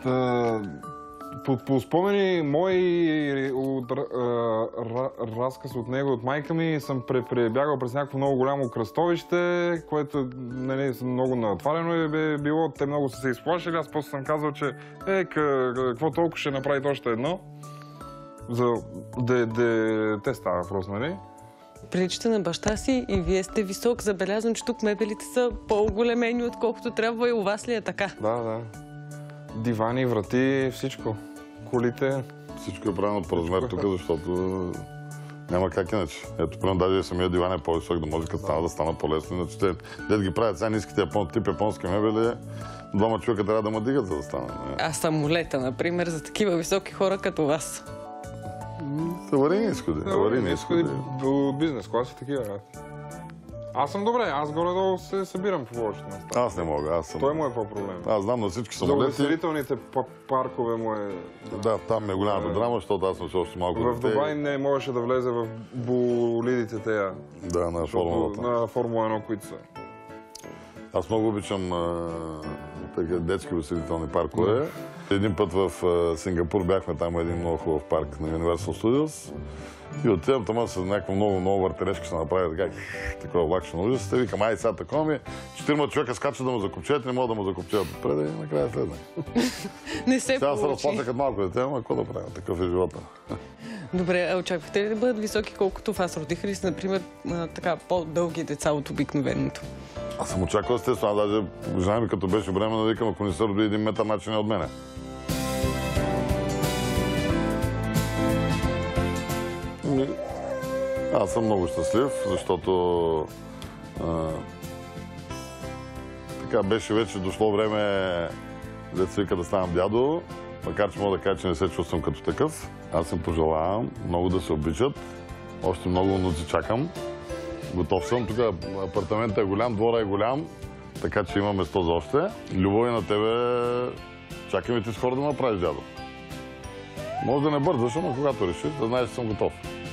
S14: По спомени мои от разказ от него, от майка ми, съм пребягал през някакво много голямо кръстовище, което много натварено е било. Те много са се изплашили. Аз после съм казал, че какво толкова ще направи още едно. За те става въпрос, нали?
S12: Приличате на баща си и вие сте висок. Забелязвам, че тук мебелите са по-големени, отколкото трябва. И у вас ли е така?
S14: Да. Дивани, врати, всичко. Колите.
S13: Всичко е правилно по размер тук, защото няма как иначе. Ето, примерно, даже самия диван е по-висок, да може като стана да стана по-лесно. Иначе те ги правят сега ниските тип японски мебели, двама човека трябва да ме дигат, за да стана.
S12: А самолета, например, за такива високи хора като вас?
S13: Аварийни изходи.
S14: До бизнес класи такива. Аз съм добре, аз горе-долу се събирам по повечето места.
S13: Аз не мога,
S14: Той му е по-проблем.
S13: Аз знам на всички самолети.
S14: За увеселителните паркове му е...
S13: Да, там е голямата драма, защото аз съм още малко
S14: В Дубай не можеше да влезе в болидите тея.
S13: Да, на Формулата.
S14: На Формула 1, които са.
S13: Аз много обичам детски увеселителни паркове. Един път в Сингапур бяхме там един много хубав парк на Universal Studios. И отивам там с някаква много въртележка ще направи така, такова влакше на ужас. Те викам, ай сега такова ми, 4 човека скачат да му закопчеят, не могат да му закопчеят отпред и накрая следне.
S12: Не се
S13: сега
S12: получи.
S13: се разплаша като малко дете, ама какво да правя? Такъв е живота.
S12: Добре, а очаквате ли да бъдат високи колкото вас? Родиха ли се, например, така по-дълги деца от обикновеното?
S13: Аз съм очаквал, естествено, даже жена ми като беше бременна, викам, ако не се роди 1 метър, начин е от мене. Аз съм много щастлив, защото така беше вече дошло време деца вика да ставам дядо, макар че мога да кажа, че не се чувствам като такъв. Аз им пожелавам много да се обичат, още много внуци чакам. Готов съм, тук апартаментът е голям, двора е голям, така че има место за още. Любови на тебе, чакаме ти скоро да ме правиш дядо. Може да не бързаш, но когато решиш, да знаеш, че съм готов.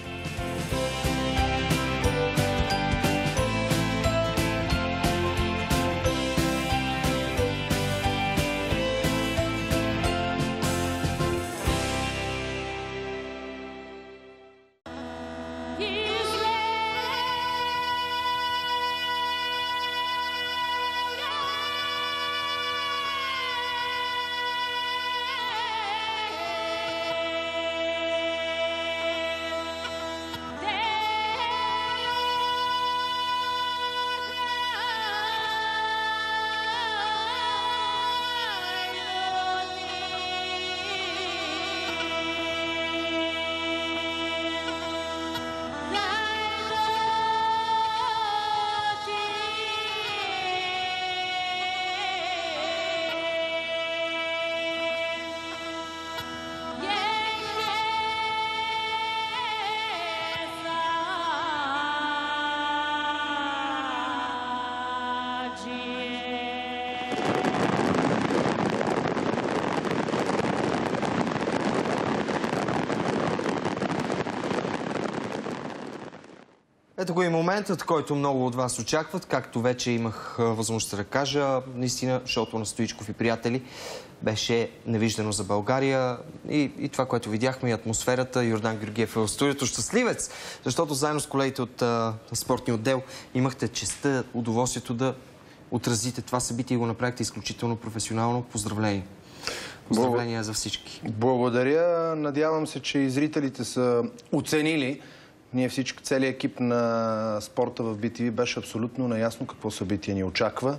S1: Ето го и моментът, който много от вас очакват, както вече имах възможността да кажа. Наистина, шоуто на Стоичков и приятели беше невиждано за България. И това, което видяхме, и атмосферата. Йордан Георгиев е в студиото щастливец, защото заедно с колегите от спортния отдел имахте честта, удоволствието да отразите това събитие и го направихте изключително професионално. Поздравления! Поздравления за всички!
S16: Благодаря! Надявам се, че и зрителите са оценили. Ние всички, целият екип на спорта в BTV беше абсолютно наясно какво събитие ни очаква.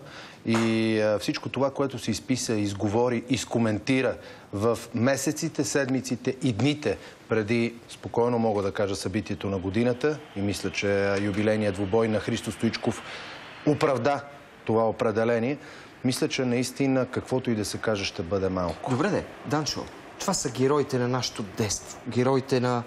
S16: И всичко това, което се изписа, изговори, изкоментира в месеците, седмиците и дните преди, спокойно мога да кажа, събитието на годината. И мисля, че юбилейният двубой на Христо Стоичков оправда това определение. Мисля, че наистина каквото и да се каже ще бъде малко.
S1: Добре де, Данчо. Това са героите на нашето детство, героите на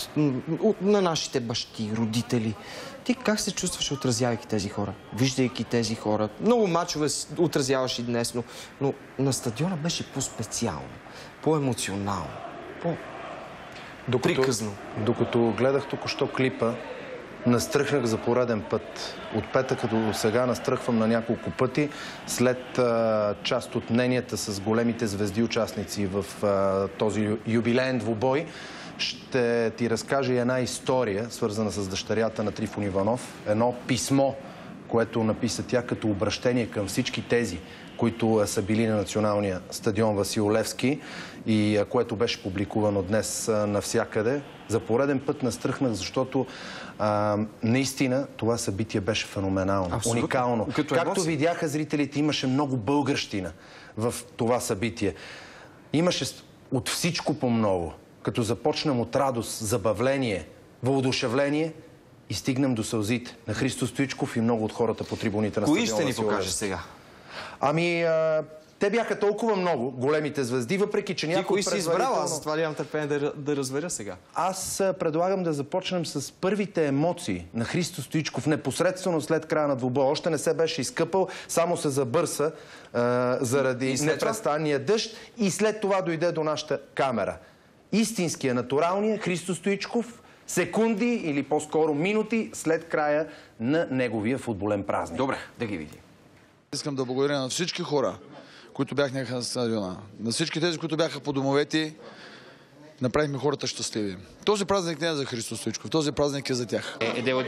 S1: нашите бащи, родители. Ти как се чувстваш, отразявайки тези хора, виждайки тези хора? Много мачове отразяваш и днес, но на стадиона беше по-специално, по-емоционално, Приказно.
S16: Докато гледах току-що клипа, настръхнах за пореден път. От петъка до сега настръхвам на няколко пъти. След част от мненията с големите звезди участници в този юбилеен двубой, ще ти разкажа и една история, свързана с дъщерята на Трифон Иванов. Едно писмо, което написа тя като обращение към всички тези, които са били на националния стадион Васил Левски и което беше публикувано днес навсякъде. За пореден път настръхнах, защото наистина това събитие беше феноменално, абсолютно, уникално. Както видяха зрителите, имаше много българщина в това събитие. Имаше от всичко по много. Като започнем от радост, забавление, въодушевление и стигнем до сълзите на Христо Стоичков и много от хората по трибуните на стадиона.
S1: Кои ще ни покаже сега?
S16: Те бяха толкова много, големите звезди, въпреки че някой
S1: предварително... Ти кои си избрал? Аз затова нямам търпение да разверя сега.
S16: Аз предлагам да започнем с първите емоции на Христо Стоичков, непосредствено след края на двубоя. Още не се беше изкъпал, само се забърса заради непрестанния дъжд и след това дойде до нашата камера. Истинския, натуралния Христо Стоичков, секунди или по-скоро минути след края на неговия футболен празник.
S1: Добре, да ги видим.
S3: Искам да благодаря на всички хора, които бяха на стадиона. На всички тези, които бяха по домовете, направихме хората щастливи. Този празник не е за Христо Стоичков, този празник е за тях.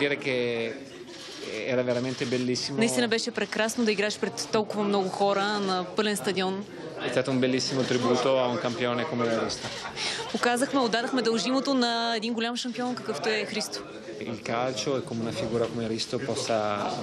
S17: Наистина беше прекрасно да играеш пред толкова много хора на пълен стадион. Показахме, отдадахме дължимото на един голям шампион, какъвто е Христо.
S11: Il calcio e come una figura come Risto possa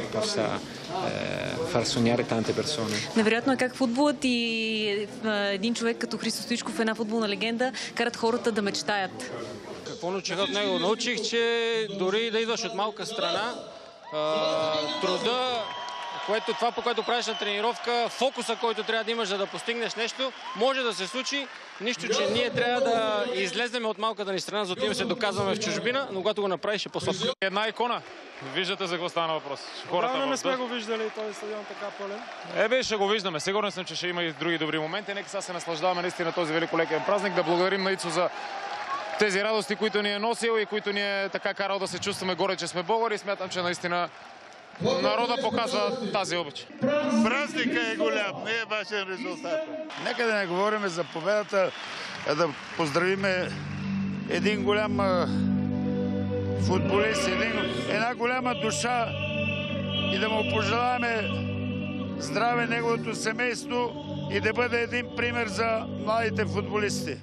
S11: far sognare tante persone.
S17: Невероятно е как футболът и един човек като Христо Стоичков, една футболна легенда, карат хората да мечтаят.
S18: Какво научих от него? Научих, че дори да идваш от малка страна, труда, това, по което правиш на тренировка, фокуса, който трябва да имаш, за да постигнеш нещо, може да се случи. Нищо, че ние трябва да излезем от малката ни страна, за да се доказваме в чужбина, но когато го направиш е по-сладко.
S19: Една икона. Виждате за какво стана въпрос. Хората
S18: не сме го виждали този стадион така пълен.
S19: Ще го виждаме. Сигурен съм, че ще има и други добри моменти. Нека сега се наслаждаваме наистина този великолепен празник. Да благодарим на Ицо за тези радости, които ни е носил и които ни е така карал да се чувстваме горе, че сме българи. Смятам, че наистина народа показва тази обич.
S20: Празника е голям, не е важен резултат. Нека да не говорим за победата, а да поздравим един голям футболист, една голяма душа и да му пожелаваме здраве неговото семейство и да бъде един пример за младите футболисти.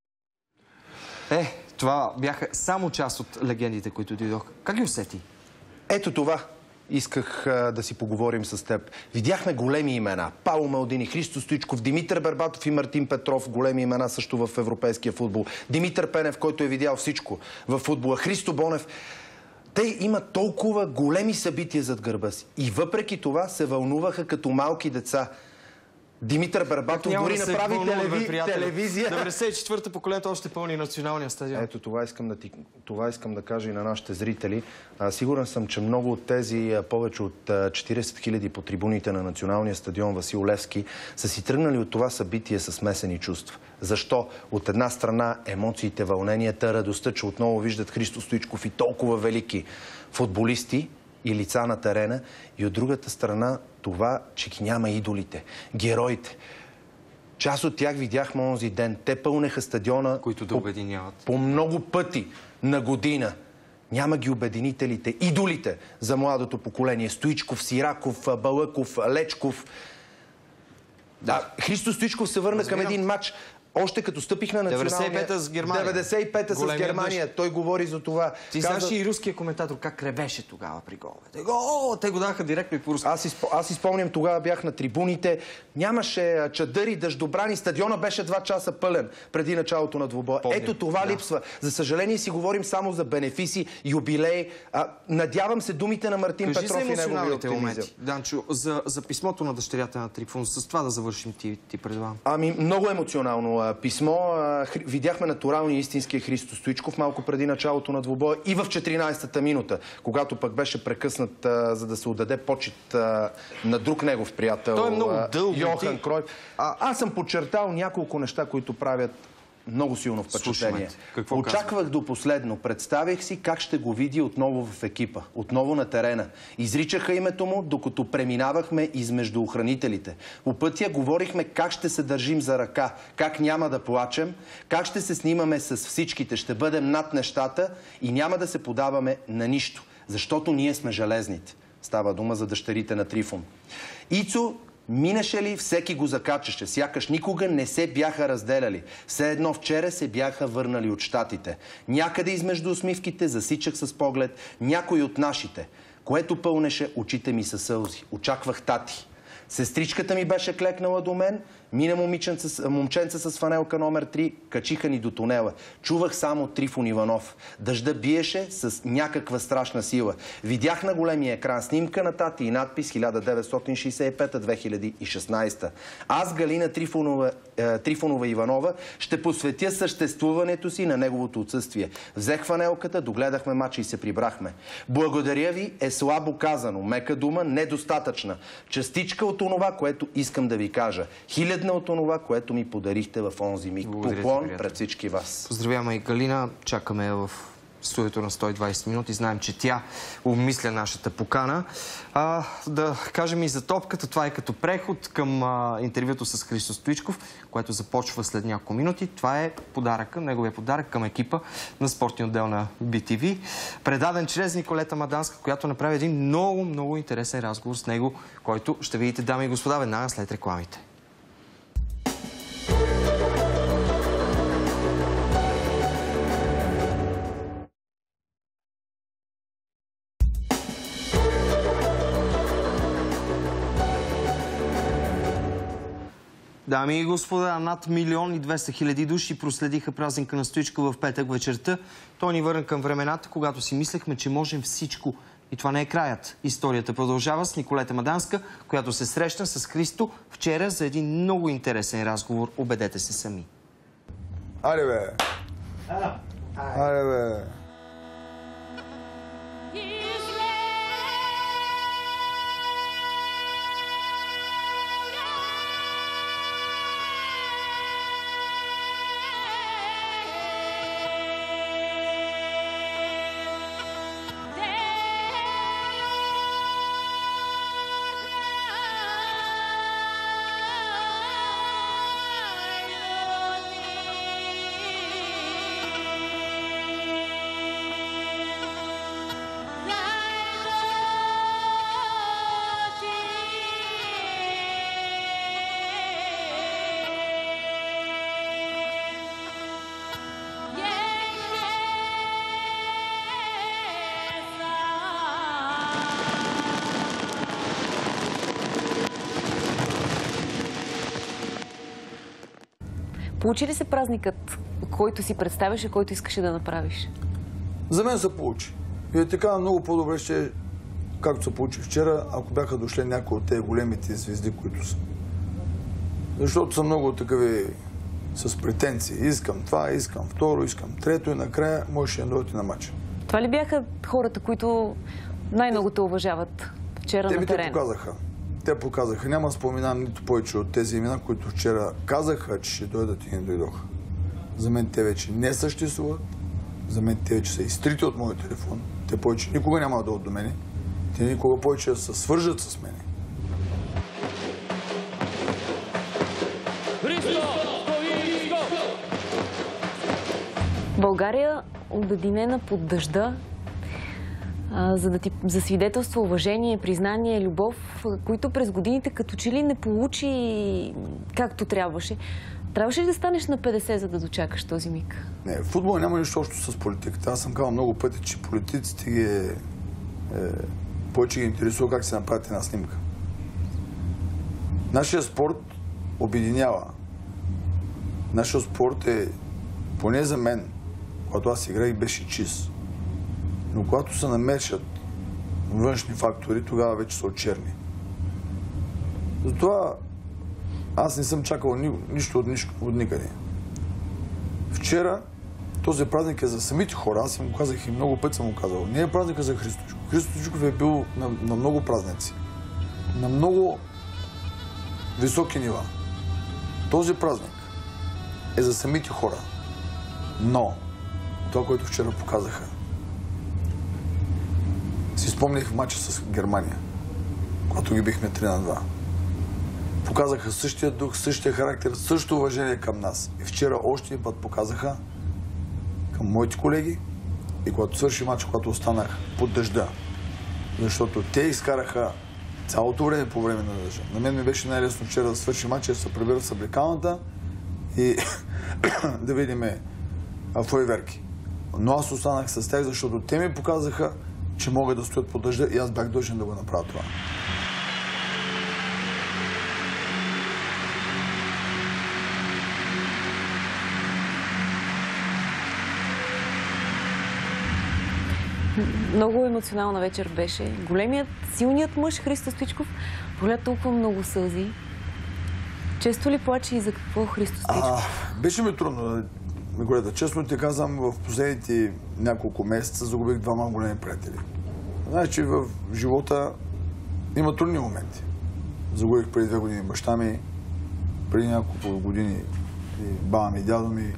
S1: Това бяха само част от легендите, които дойдоха. Как ги усети?
S16: Ето това исках да си поговорим с теб. Видяхме големи имена. Пауло Малдини, Христо Стоичков, Димитър Бербатов и Мартин Петров. Големи имена също в европейския футбол. Димитър Пенев, който е видял всичко в футбола. Христо Бонев. Те имат толкова големи събития зад гърба си. И въпреки това се вълнуваха като малки деца. Димитър Бербатов дори направи телевизия.
S1: 94-та поколението още пълни националния стадион.
S16: Ето това искам да кажа и на нашите зрители. Сигурен съм, че много от тези повече от 40 000 по трибуните на националния стадион Васил Левски са си тръгнали от това събитие с смесени чувства. Защо? От една страна емоциите, вълненията, радостта, че отново виждат Христо Стоичков и толкова велики футболисти и лица на терена, и от другата страна това, че ги няма идолите, героите. Част от тях видяхме онзи ден. Те пълнеха стадиона,
S1: които да обединяват
S16: по много пъти на година. Няма ги обединителите, идолите за младото поколение. Стоичков, Сираков, Балъков, Лечков. Христо Стоичков се върна към един матч. Още като стъпих на националния...
S1: 95-та с Германия.
S16: 95-та с Германия. Той говори за това.
S1: Ти знаеш и руския коментатор как ревеше тогава при головете. Те го даха директно и по-руски.
S16: Аз си спомням, тогава бях на трибуните. Нямаше чадъри, дъждобрани. Стадиона беше 2 часа пълен преди началото на двубоя. Ето това липсва. За съжаление си говорим само за бенефиси, юбилей. Надявам се думите на Мартин Петров и неговия оптимизъм.
S1: Данчо, за писмото на дъщерята на Трифон, с това да завършим ти предлагам.
S16: Много емоционално писмо. Видяхме натуралния истинския Христо Стоичков малко преди началото на двубоя и в 14-та минута, когато пък беше прекъснат, за да се отдаде почет на друг негов приятел,
S1: Той е много дълго,
S16: Йохан Кройф. Аз съм подчертал няколко неща, които правят много силно впечатление.
S1: Какво
S16: Очаквах до последно. Представих си как ще го види отново в екипа, отново на терена. Изричаха името му, докато преминавахме измежду охранителите. По пътя говорихме как ще се държим за ръка, как няма да плачем, как ще се снимаме с всичките, ще бъдем над нещата и няма да се подаваме на нищо, защото ние сме железните. Става дума за дъщерите на Трифон. Ицо минеше ли, всеки го закачаше. Сякаш никога не се бяха разделяли. Все едно вчера се бяха върнали от щатите. Някъде измежду усмивките засичах с поглед някой от нашите, което пълнеше очите ми със сълзи. Очаквах тати. Сестричката ми беше клекнала до мен, мина момченца с фанелка номер 3, качиха ни до тунела. Чувах само Трифон Иванов. Дъжда биеше с някаква страшна сила. Видях на големия екран снимка на тати и надпис 1965-2016. Аз, Галина Трифонова Иванова, ще посветя съществуването си на неговото отсъствие. Взех фанелката, догледахме мача и се прибрахме. Благодаря ви е слабо казано, мека дума, недостатъчна. Частичка от онова, което искам да ви кажа. Хилядна от онова, което ми подарихте в онзи миг. Поклон пред всички вас.
S1: Поздравяваме и Галина. Чакаме я в студиото на 120 минути. Знаем, че тя обмисля нашата покана. Да кажем и за топката. Това е като преход към интервюто с Христо Стоичков, което започва след няколко минути. Това е подаръка, неговия подарък към екипа на спортния отдел на BTV. Предаден чрез Николета Маданска, която направи един много, много интересен разговор с него, който ще видите, дами и господа, веднага след рекламите. Дами и господа, над 1 200 000 души проследиха празника на Стоичка в петък вечерта. Той ни върна към времената, когато си мислехме, че можем всичко. И това не е краят. Историята продължава с Николета Маданска, която се срещна с Христо вчера за един много интересен разговор. Убедете се сами.
S3: Аре бе! Аре бе!
S17: Получи ли се празникът, който си представяше, който искаше да направиш?
S3: За мен се получи. И е така много по-добре ще, както се получи вчера, ако бяха дошли някои от тези големите звезди, които са. Защото са много такъви с претенции. Искам това, искам второ, искам трето и накрая можеше да дойдете на матча.
S17: Това ли бяха хората, които най-много те уважават вчера на терена?
S3: Те показаха. Няма да споменам нито повече от тези имена, които вчера казаха, че ще дойдат и не дойдоха. За мен те вече не съществуват. За мен те вече са изтрити от моя телефон. Те повече никога няма да дойдат до мене. Те никога повече да се свържат с мене.
S17: България обединена под дъжда, за да ти засвидетелства уважение, признание, любов, които през годините като че ли не получи както трябваше. Трябваше ли да станеш на 50, за да дочакаш този миг?
S3: Не, футбол няма нищо общо с политиката. Аз съм казал много пъти, че политиците ги повече ги интересува как се направят една снимка. Нашия спорт обединява. Нашия спорт е, поне за мен, когато аз играх, беше чист. Но когато се намешат външни фактори, тогава вече са очерни. Затова аз не съм чакал нищо от никъде. Вчера този празник е за самите хора. Аз им го казах и много пъти съм го казал. Не е празника за Христо Стоичков. Христо Стоичков е бил на много празници. На много високи нива. Този празник е за самите хора. Но това, което вчера показаха, си спомних в матча с Германия, когато ги бихме 3-2. Показаха същия дух, същия характер, същото уважение към нас. И вчера още един път показаха към моите колеги и когато свърши матч, когато останах под дъжда. Защото те изкараха цялото време по време на дъжда. На мен ми беше най-лесно вчера да свърши матча, да се прибера с облекалната и да видим фойерверки. Но аз останах с тях, защото те ми показаха, че могат да стоят под дъжда и аз бях длъжен да го направя това.
S17: Много емоционална вечер беше. Големият, силният мъж Христо Стоичков проля толкова много сълзи. Често ли плаче и за какво Христо Стоичков?
S3: Беше ми трудно, Миколета. Честно ти казвам, в последните няколко месеца загубих двама големи приятели. Знаеш, че в живота има трудни моменти. Загубих преди 2 години баща ми, преди няколко години и баба ми, и дядо ми.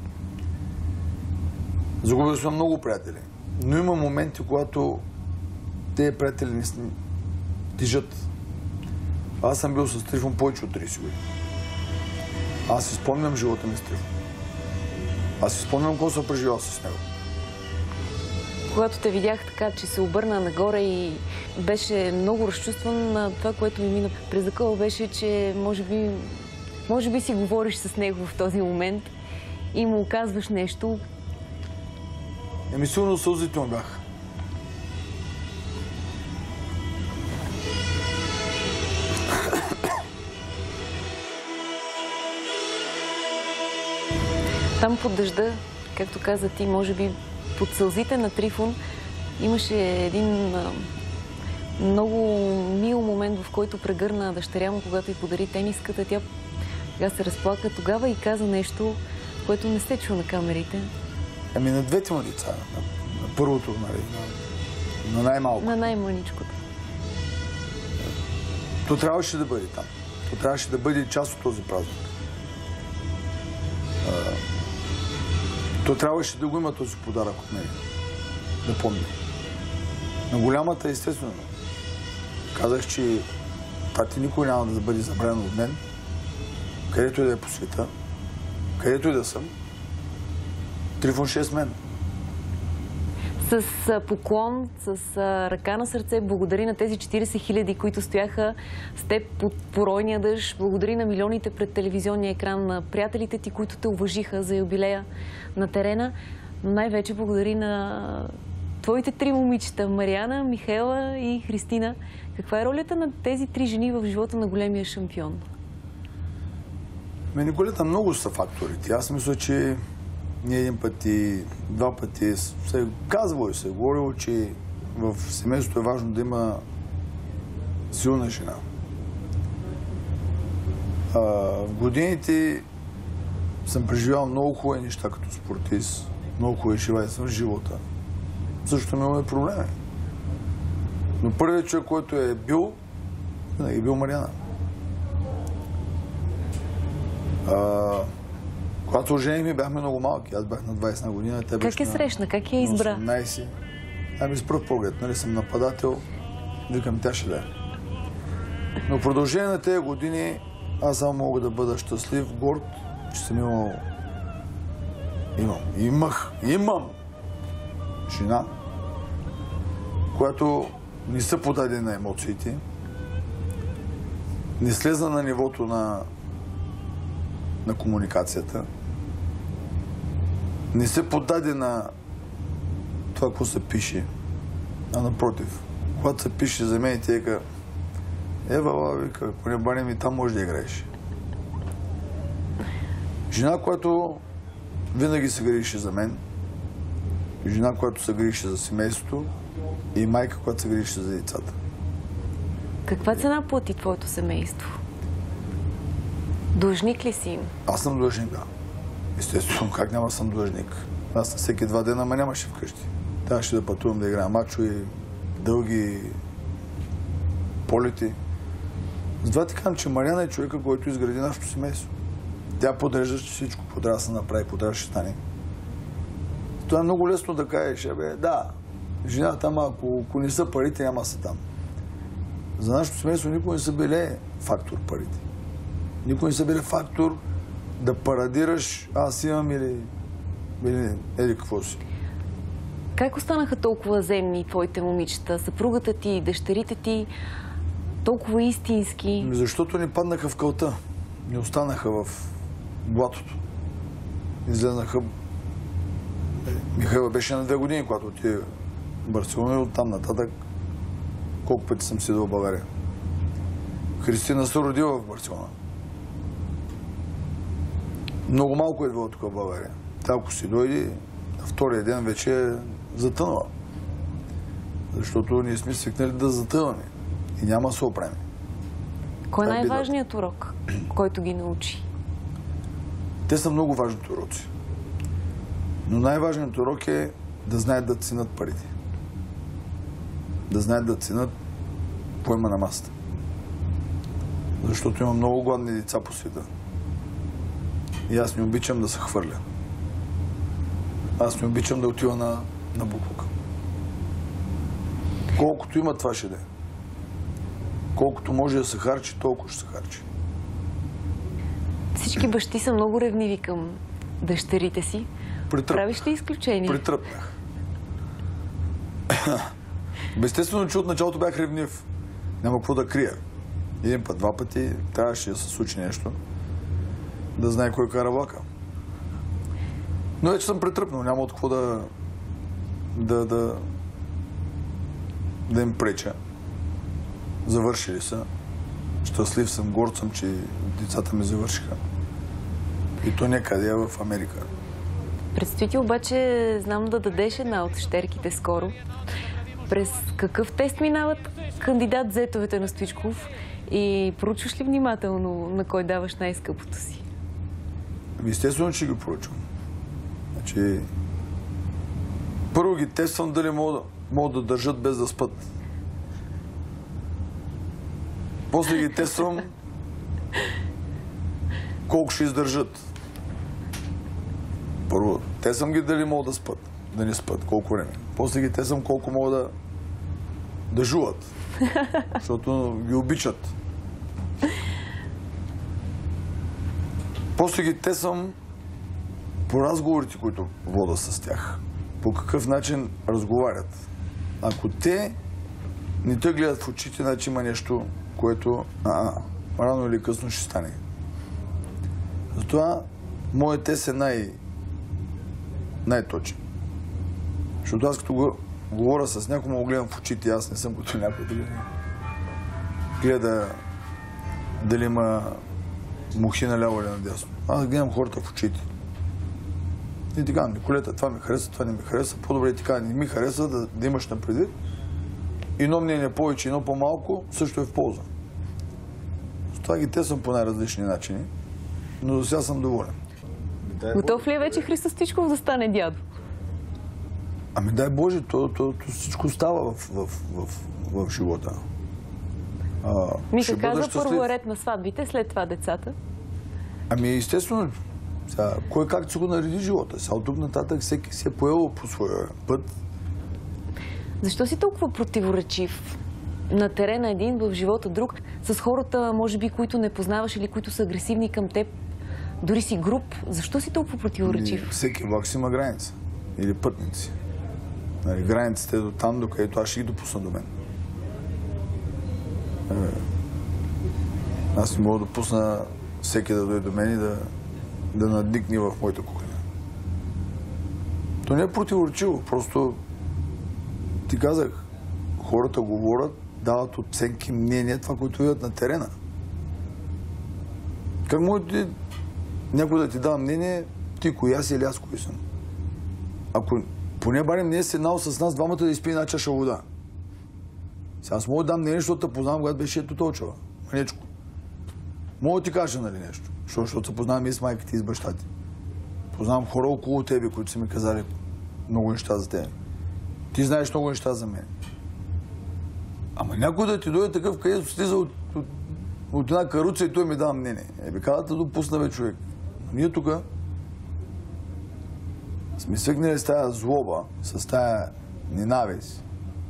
S3: Загубил съм много приятели. Но има моменти, когато тези приятели не тежат. Аз съм бил с Трифон повече от 30 години. Аз си спомням живота ми с Трифон. Аз си спомням какво съм преживял с него.
S17: Когато те видях така, че се обърна нагоре и беше много разчувстван, на това, което ми мина през акъла, беше, че може би си говориш с него в този момент и му казваш нещо.
S3: Силно сълзите му бяха.
S17: Там под дъжда, както каза ти, може би под сълзите на Трифон, имаше един много мил момент, в който прегърна дъщеря му, когато й подари тениската. Тя се разплака тогава и каза нещо, което не сте чул на камерите.
S3: На двете му деца. На първото, нали, на най-малко.
S17: На най-мъничкото.
S3: То трябваше да бъде там. То трябваше да бъде част от този празник. То трябваше да го има този подарък от мен. Да помня. На голямата, естествено. Казах, че тати никой няма да бъде забравен от мен. Където и да е по света. Където и да съм. Трифон ще е с мен.
S17: С поклон, с ръка на сърце, благодари на тези 40 000, които стояха с теб под поройния дъжд. Благодари на милионите пред телевизионния екран, на приятелите ти, които те уважиха за юбилея на терена. Но най-вече благодари на твоите 3 момичета – Мариана, Михаела и Христина. Каква е ролята на тези 3 жени в живота на големия шампион?
S3: Николета, много са факторите. Аз мисля, че не един път и 2 пъти се казвало и се говорило, че в семейството е важно да има силна жена. В годините съм преживял много хубави неща като спортист, много хубави живея в живота. Също имаме проблеми. Но първият човек, който е бил, е бил Мариана. Когато оженихме, бяхме много малки. Аз бях на 20 година.
S17: Как е срещна? Как я избра?
S3: 18. С пръв поглед. Нали, съм нападател. Викам, тя ще да е. Но в продължение на тези години аз само мога да бъда щастлив, горд, че съм имам жена, която не се подаде на емоциите, не слезна на нивото на комуникацията, не се поддаде на това, какво се пише, а напротив. Когато се пише за мен, тя вика, вика, ако не баним и там може да играеш. Жена, която винаги се грижеше за мен, жена, която се грижеше за семейството и майка, която се грижеше за децата.
S17: Каква цена плати твоето семейство? Длъжник ли си им?
S3: Аз съм длъжник, да. Естествено, как няма съм длъжник. Аз на всеки 2 дена, ама нямаше вкъщи. Трябваше да пътувам да играя мачове, дълги полети. Затова ти казвам, че Мариана е човека, който изгради нашето семейство. Тя подрежда всичко, какво трябва да се направи, какво трябва да ще стане.
S21: Това е много лесно да кажеш, да, жената, ама ако не са парите, няма са там. За нашето семейство никой не са били фактор парите. Никой не са били фактор да парадираш, аз имам или еди какво си.
S17: Как останаха толкова земни твоите момичета, съпругата ти, дъщерите ти, толкова истински?
S21: Защото не паднаха в кълта, не останаха в блатото. Излезнаха. Михайла беше на 2 години, когато отиде в Барселона и оттам нататък колко пъти съм седал в България. Христина се родила в Барселона. Много малко идва тук в България. Та, ако си дойде, на втория ден вече е затънала. Защото ние сме свикнали да затъваме и няма да се оправим.
S17: Кой е най-важният урок, който ги научи?
S21: Те са много важните уроци. Но най-важният урок е да знаят да ценят парите. Да знаят да ценят поема на масата. Защото има много гладни деца по света. И аз не обичам да се хвърля. Аз не обичам да отива на буклука. Колкото има, това ще да е. Колкото може да се харчи, толкова ще се харчи.
S17: Всички бащи са много ревниви към дъщерите си. Правиш ли изключение?
S21: Притръпнах. Естествено, че от началото бях ревнив. Няма какво да крия. Един път, 2 пъти трябваше да се случи нещо. Да знае кой кара влака. Но вече съм притръпнал. Няма от какво да им преча. Завършили са. Щастлив съм, горд съм, че децата ми завършиха. И то някъде е в Америка.
S17: Предстои ти обаче, знам, да дадеш една от щерките скоро. През какъв тест минават кандидат зетовете на Стоичков и проучваш ли внимателно на кой даваш най-скъпото си?
S21: Естествено, че ги проучвам. Значи, първо ги тествам дали могат да държат без да спят. После ги тествам колко ще издържат. Първо, тествам ги дали могат да спят, да не спят, колко време. После ги тествам колко могат да жуват, защото ги обичат. После ги тествам по разговорите, които вода с тях. По какъв начин разговарят. Ако те не те гледат в очите, значи има нещо, което рано или късно ще стане. Затова моят тест е най-точен. Защото аз като говоря с някой, му гледам в очите, аз не съм като някой да гледа дали има мухи наляво или надясно. Аз гледам хората в очите. И така, Николета, това ми хареса, това не ми хареса, по-добре така не ми хареса да имаш на предвид. Едно мнение повече, едно по-малко, също е в полза. С това ги тествам по най-различни начини, но до сега съм доволен.
S17: Готов ли е вече Христо Стоичков да стане дядо?
S21: Ами дай Боже, то всичко става в живота.
S17: Мика каза, първо е ред на сватбите, след това децата.
S21: Ами естествено, кой както се го нареди живота. Сега от тук нататък всеки си е поел по своя път.
S17: Защо си толкова противоречив на терена един, в живота друг, с хората, може би, които не познаваш или които са агресивни към теб, дори си груб? Защо си толкова противоречив?
S21: Всеки влак си има граница. Или пътници. Границите е до там, докъдето аз ще ги допусна до мен. Аз не мога да пусна всеки да дойде до мен и да надникне в моята кухня. То не е противоречиво, просто ти казах, хората говорят, дават оценки, мнения, това, което видят на терена. Как може някой да ти дава мнение, ти коя си или аз кой съм? Ако поне барем не е седнал с нас двамата да изпие една чаша вода. Сега аз мога да дам мнение, защото те познавам, когато беше ето толчева. Манечко. Мога да ти кажа, нали, нещо. Защото се познавам и с майките, и с баща ти. Познавам хора около тебе, които са ми казали много неща за тебе. Ти знаеш много неща за мен. Ама някой да ти дойде такъв, където слиза от една каруца и той ми дава мнение. Каза да допусна бе човек. Ние тук Сме свикнали с тази злоба, с тази ненавист.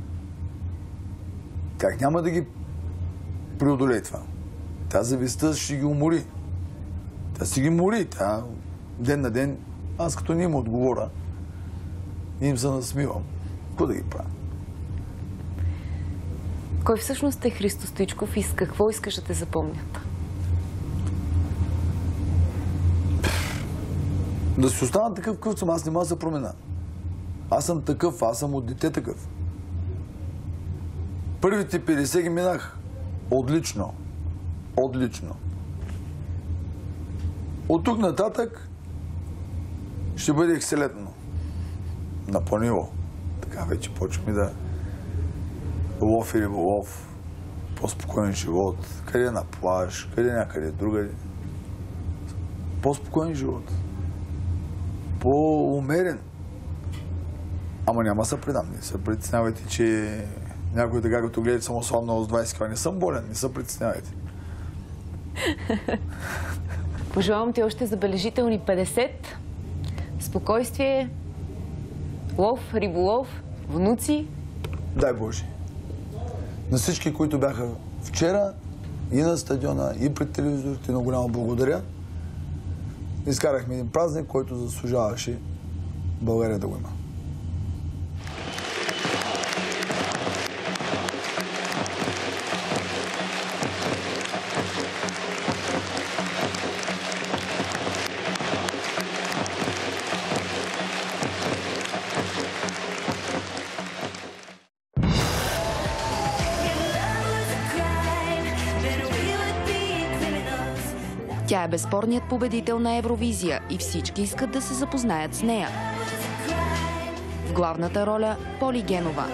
S21: Как няма да ги преодолее това? Тя завистта ще ги умори. Тя си ги мори. Тя ден на ден, аз като не им отговоря, им се насмивам. Какво да ги правя?
S17: Кой всъщност е Христо Стоичков и с какво искаш да те запомнят?
S21: Да си остана такъв, какъв съм. Аз не мога да се променя. Аз съм такъв, аз съм от дете такъв. Първите 50 ги минах отлично. Отлично. От тук нататък ще бъде екселентно. На по-ниво. Така вече почваме да лов или лов, по-спокоен живот, къде на плаж, къде някъде другаде. По-спокоен живот. По-умерен. Ама няма да се предам. Не се притеснявайте, че някой така като гледате съм ослабнал с 20 кг. Не съм болен, не се притеснявайте.
S17: Пожелавам ти още забележителни 50. Спокойствие, лов, риболов, внуци.
S21: Дай Боже. На всички, които бяха вчера и на стадиона, и пред телевизорите, много голямо благодаря. Изкарахме един празник, който заслужаваше България да го има.
S2: Тя е безспорният победител на Евровизия и всички искат да се запознаят с нея. В главната роля Поли Генова.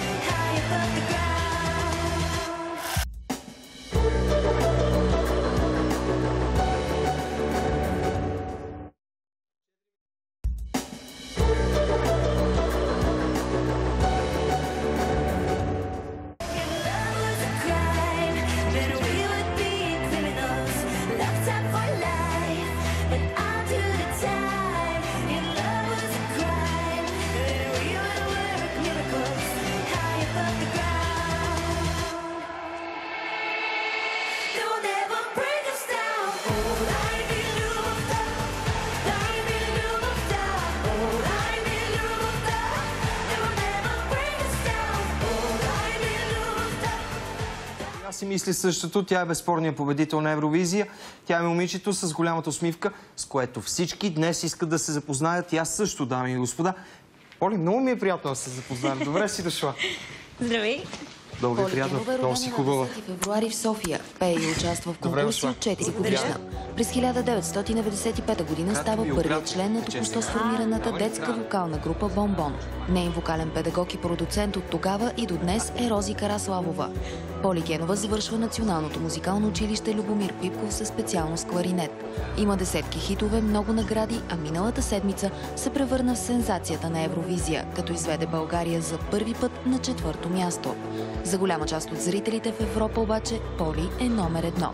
S1: Аз си мисля същото. Тя е безспорният победител на Евровизия. Тя е момичето с голямата усмивка, с което всички днес искат да се запознаят. И аз също, дами и господа. Поли, много ми е приятно да се запознаем. Добре си дошла.
S5: Здравей!
S1: Много ви приятно. Много си хубава.
S2: На 10 февруари в София. Пее и участва в конкурси от 4 годишна. През 1995 година става първият член на току-що сформираната детска вокална група Бонбон. Нейн вокален педагог и продуцент от тогава и до днес е Рози Караславова. Поли Генова завършва Националното музикално училище Любомир Пипков със специалност кларинет. Има десетки хитове, много награди, а миналата седмица се превърна в сензацията на Евровизия, като изведе България за първи път на 4-то място. За голяма част от зрителите в Европа обаче Поли е номер 1.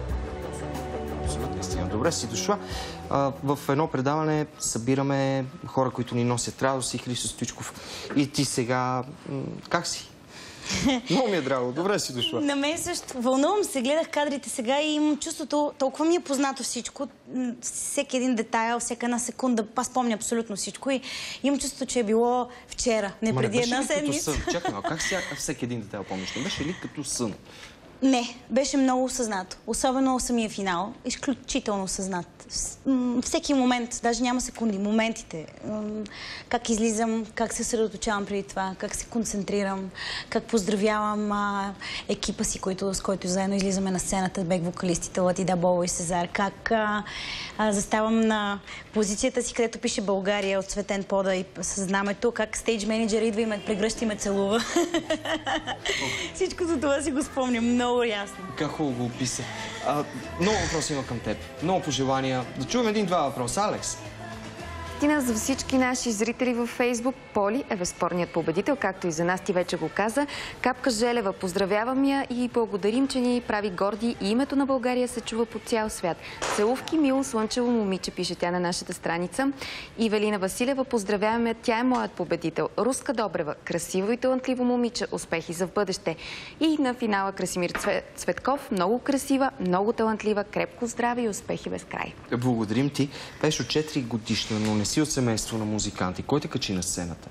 S1: Добре си дошла. В едно предаване събираме хора, които ни носят радост и Христо Стоичков. И ти сега... Как си? Много ми е драго. Добре си дошла.
S5: На мен също. Вълнувам се, гледах кадрите сега и имам чувството, толкова ми е познато всичко. Всеки един детайл, всяка една секунда, аз помня абсолютно всичко и имам чувството, че е било вчера, не преди една седмица.
S1: Чакай, а как всеки един детайл помниш? Не беше ли като сън?
S5: Не, беше много осъзнато. Особено самия финал. Изключително осъзнат. Всеки момент, даже няма секунди, моментите. Как излизам, как се съсредоточавам преди това, как се концентрирам, как поздравявам екипа си, с който заедно излизаме на сцената, бек-вокалистите Латида Боло и Сезар, как заставам на позицията си, където пише България, отцветен пода и с знамето, как стейдж менеджер идва и ме прегръща и ме целува. Всичкото това си го спомням много ясно.
S1: Как хубаво го описа. Много въпроси има към теб. Много пожелания. Да чуем един-два въпроса. Алекс,
S2: Наистина за всички наши зрители във Фейсбук Поли е безспорният победител, както и за нас, ти вече го каза. Капка Желева, поздравявам я и благодарим, че ни прави горди и името на България се чува по цял свят. Целувки, мило, слънчево момиче, пише тя на нашата страница. И Велина Василева, поздравяваме, тя е моят победител. Руска Добрева, красиво и талантливо момиче, успехи за в бъдеще. И на финала Красимир Цветков, много красива, много талантлива, крепко здраве и успехи без край.
S1: Благодарим ти. Беше от 4 годишна, но не си от семейство на музиканти. Кой те качи на сцената?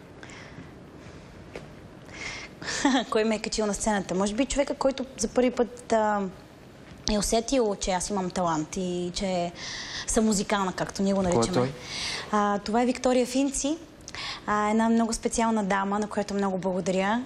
S5: Кой ме е качил на сцената? Може би човека, който за първи път е усетил, че аз имам талант и че съм музикална, както ние го наричаме.
S1: Кой е той?
S5: Това е Виктория Финци. Една много специална дама, на която много благодаря.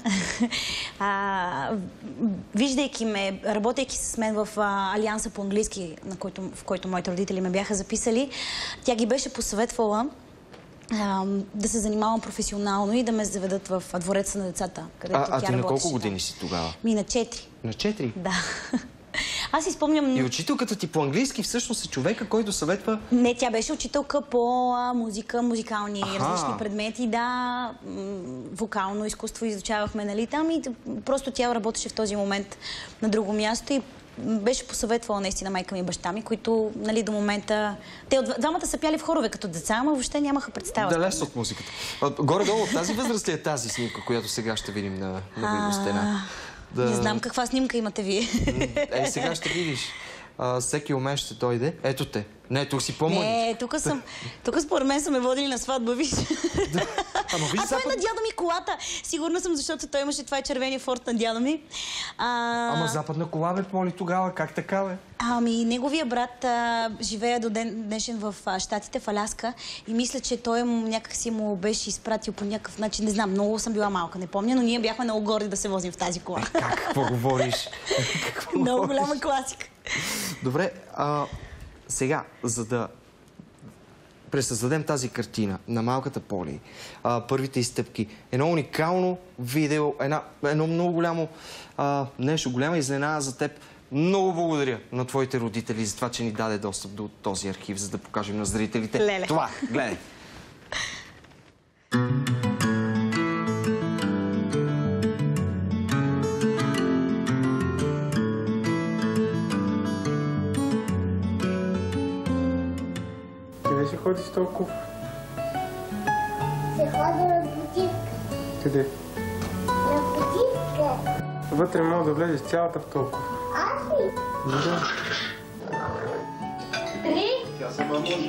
S5: Виждайки ме, работейки с мен в Алианса по английски, в който моите родители ме бяха записали, тя ги беше посъветвала да се занимавам професионално и да ме заведат в двореца на децата, където тя работеше.
S1: А ти на колко години си тогава?
S5: На 4.
S1: На 4?
S5: Да. Аз си спомням...
S1: И учителката ти по английски всъщност е човека, който съветва...
S5: Не, тя беше учителка по музика, музикални различни предмети, да, вокално изкуство изучавахме, нали, там и просто тя работеше в този момент на друго място и беше посъветвала наистина майка ми и баща ми, които, нали, до момента... Те двамата са пяли в хорове като деца, ама въобще нямаха представа.
S1: Далеч от музиката. Горе-долу от тази възраст ли е тази снимка, която сега ще видим на видеостена?
S5: Не знам каква снимка имате вие.
S1: Сега ще видиш. Всеки момент ще дойде. Ето те. Не, тук си по-млади.
S5: Не, тук според мен са ме водили на сватба, виж. А той е на дядо ми колата. Сигурна съм, защото той имаше това червения форт на дядо ми.
S1: Ама западна кола бе, Поли, тогава. Как така, бе?
S5: Неговия брат живее до ден днешен в Щатите, в Аляска. И мисля, че той някакси му беше изпратил по някакъв начин. Не знам, много съм била малка, не помня, но ние бяхме много горди да се возим в тази кола.
S1: Какво говориш?
S5: Много голяма класика.
S1: Добре, сега, за да пресъздадем тази картина на малката Поли, първите изстъпки, едно уникално видео, едно много голямо нещо, голяма изненада за теб. Много благодаря на твоите родители за това, че ни даде достъп до този архив, за да покажем на зрителите.
S5: Леле.
S1: Това, гледай.
S6: Къде ще ходиш толкова?
S7: Се ходи на бутик.
S6: Къде?
S7: На бутик.
S6: Вътре мога да влезеш цялата в толкова.
S7: Аз ли?
S6: Да.
S7: Три.
S6: Тя сама може.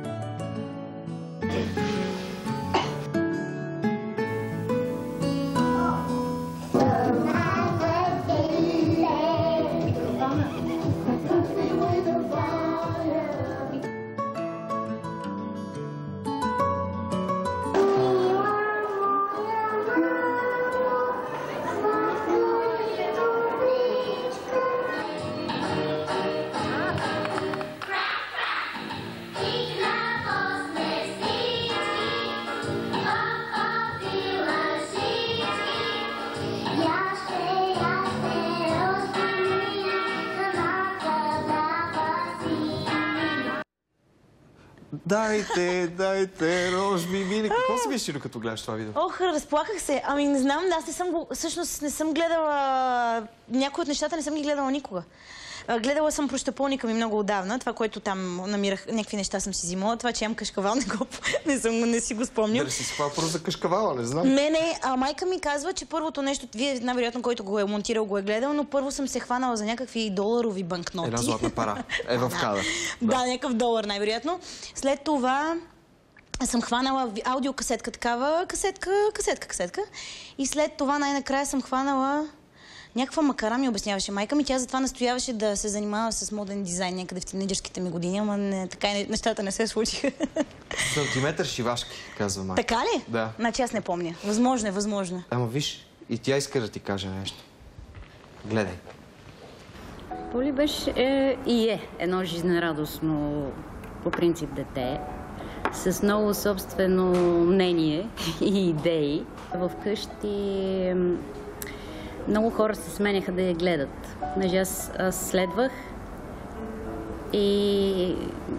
S1: Дайте, рожби, мили. Какво си мислиш, като гледаш това видео?
S5: Разплаках се. Не знам, всъщност не съм гледала някои от нещата, не съм ги гледала никога. Гледала съм Прощапълника ми много отдавна, това, което там намирах, някакви неща съм си взимала. Това, че имам кашкавал, не си го спомням.
S1: Дали си спала за кашкавала, не знам.
S5: Не, майка ми казва, че първото нещо, вие най-вероятно, който го е монтирал, го е гледал, но първо съм се хванала за някакви доларови банкноти.
S1: Една златна пара. В кадър.
S5: Да, някакъв долар най-вероятно. След това съм хванала аудиокасетка такава, касетка. И след това най-накрая съм хванала някаква макара, ми обясняваше майка ми. Тя затова настояваше да се занимава с моден дизайн някъде в тинейджърските ми години, ама така нещата не се случиха.
S1: Сантиметър шивашки, казва майка.
S5: Така ли?
S1: Да.
S5: Значи аз не помня. Възможно.
S1: Ама виж, и тя иска да ти каже нещо. Гледай.
S22: Поли беше и е едно жизнерадостно по принцип дете, с много собствено мнение и идеи. Вкъщи много хора се сменяха да я гледат. Понеже аз следвах и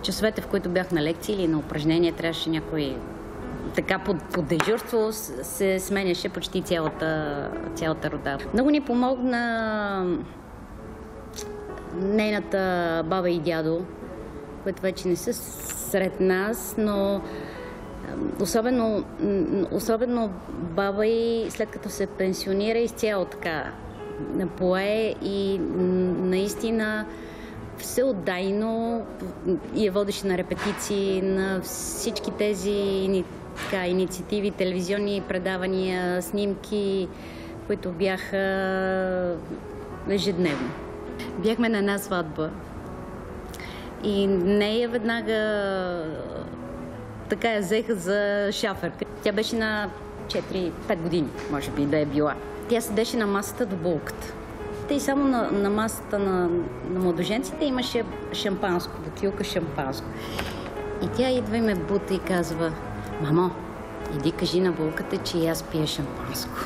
S22: часовете, в които бях на лекции или на упражнения, трябваше някой така по дежурство се сменяше почти цялата рода. Много ни помогна нейната баба и дядо, които вече не са сред нас, но особено баба и след като се пенсионира изцяло така пое и наистина всеотдайно я водеше на репетиции, на всички тези инициативи, телевизионни предавания, снимки, които бяха ежедневно. Бяхме на една сватба и нея веднага така я взеха за шаферка. Тя беше на 4-5 години, може би да е била. Тя седеше на масата до булката. И само на масата на младоженците имаше шампанско, бутилка шампанско. И тя идва и ме бута и казва: мамо, иди кажи на булката, че и аз пия шампанско.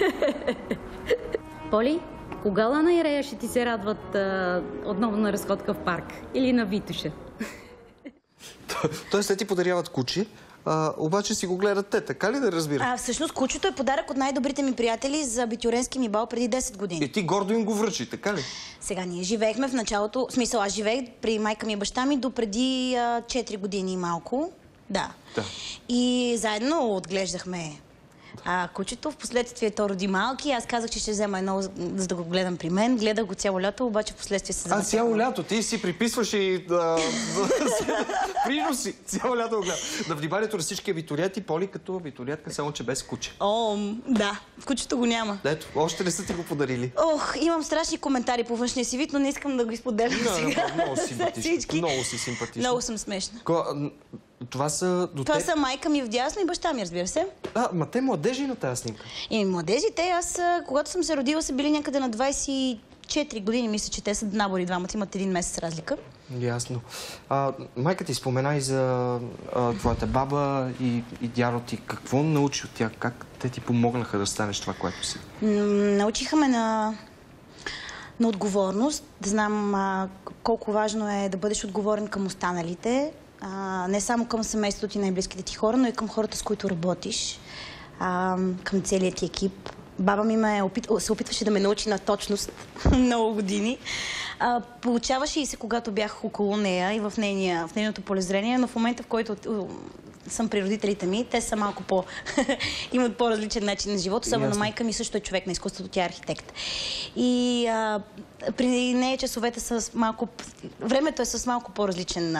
S22: Поли, кога Лана и Рея ще ти се радват отново на разходка в парк? Или на Витоша?
S1: Тоест, те ти подаряват куче, обаче си го гледат те, така ли да разбира?
S5: Всъщност кучето е подарък от най-добрите ми приятели за абитюренски ми бал преди 10 години.
S1: И ти гордо им го връчи, така ли?
S5: Сега ние живеехме в началото, в смисъл аз живеех при майка ми и баща ми до преди 4 години и малко. Да. И заедно отглеждахме кучето. Впоследствие то роди малки. Аз казах, че ще взема едно, за да го гледам при мен. Гледах го цяло лято, обаче впоследствие се завъртя.
S1: Цяло лято? Ти си приписваш и приноси. Цяло лято го гледам. На вниманието на всички абитуриенти, Поли като абитуриентка, само че без куче.
S5: Да. Кучето го няма.
S1: Ето, още не са ти го подарили.
S5: Имам страшни коментари по външния си вид, но не искам да го изподелям сега.
S1: Много симпатична. Много си симпатична.
S5: Много съм смешна.
S1: Това са
S5: майка ми вдясно и баща ми, разбира се.
S1: Ма те младежи на тази снимка.
S5: Младежите, аз, когато съм се родила, са били някъде на 24 години. Мисля, че те са набори двамата, имат 1 месец разлика.
S1: Ясно. Майка ти спомена и за твоята баба и дядо ти. Какво научи от тях? Как те ти помогнаха да станеш това, което си?
S5: Научиха ме на отговорност, да знам колко важно е да бъдеш отговорен към останалите. Не само към семейството и най-близките ти хора, но и към хората, с които работиш, към целият ти екип. Баба ми се опитваше да ме научи на точност много години. Получаваше и се, когато бях около нея и в нейното полезрение, но в момента, в който съм при родителите ми, те са малко имат по-различен начин на живот. Особено майка ми също е човек на изкуството, тя е архитект. И при нея часовете са малко... Времето е с малко по-различен...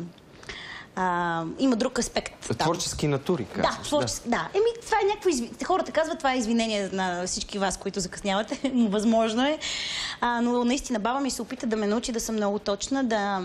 S5: има друг аспект.
S1: Творчески натури, казваш.
S5: Да, творчески, да. Това е някакво... Хората казват, това е извинение на всички вас, които закъснявате. Възможно е. Но наистина баба ми се опита да ме научи да съм много точна,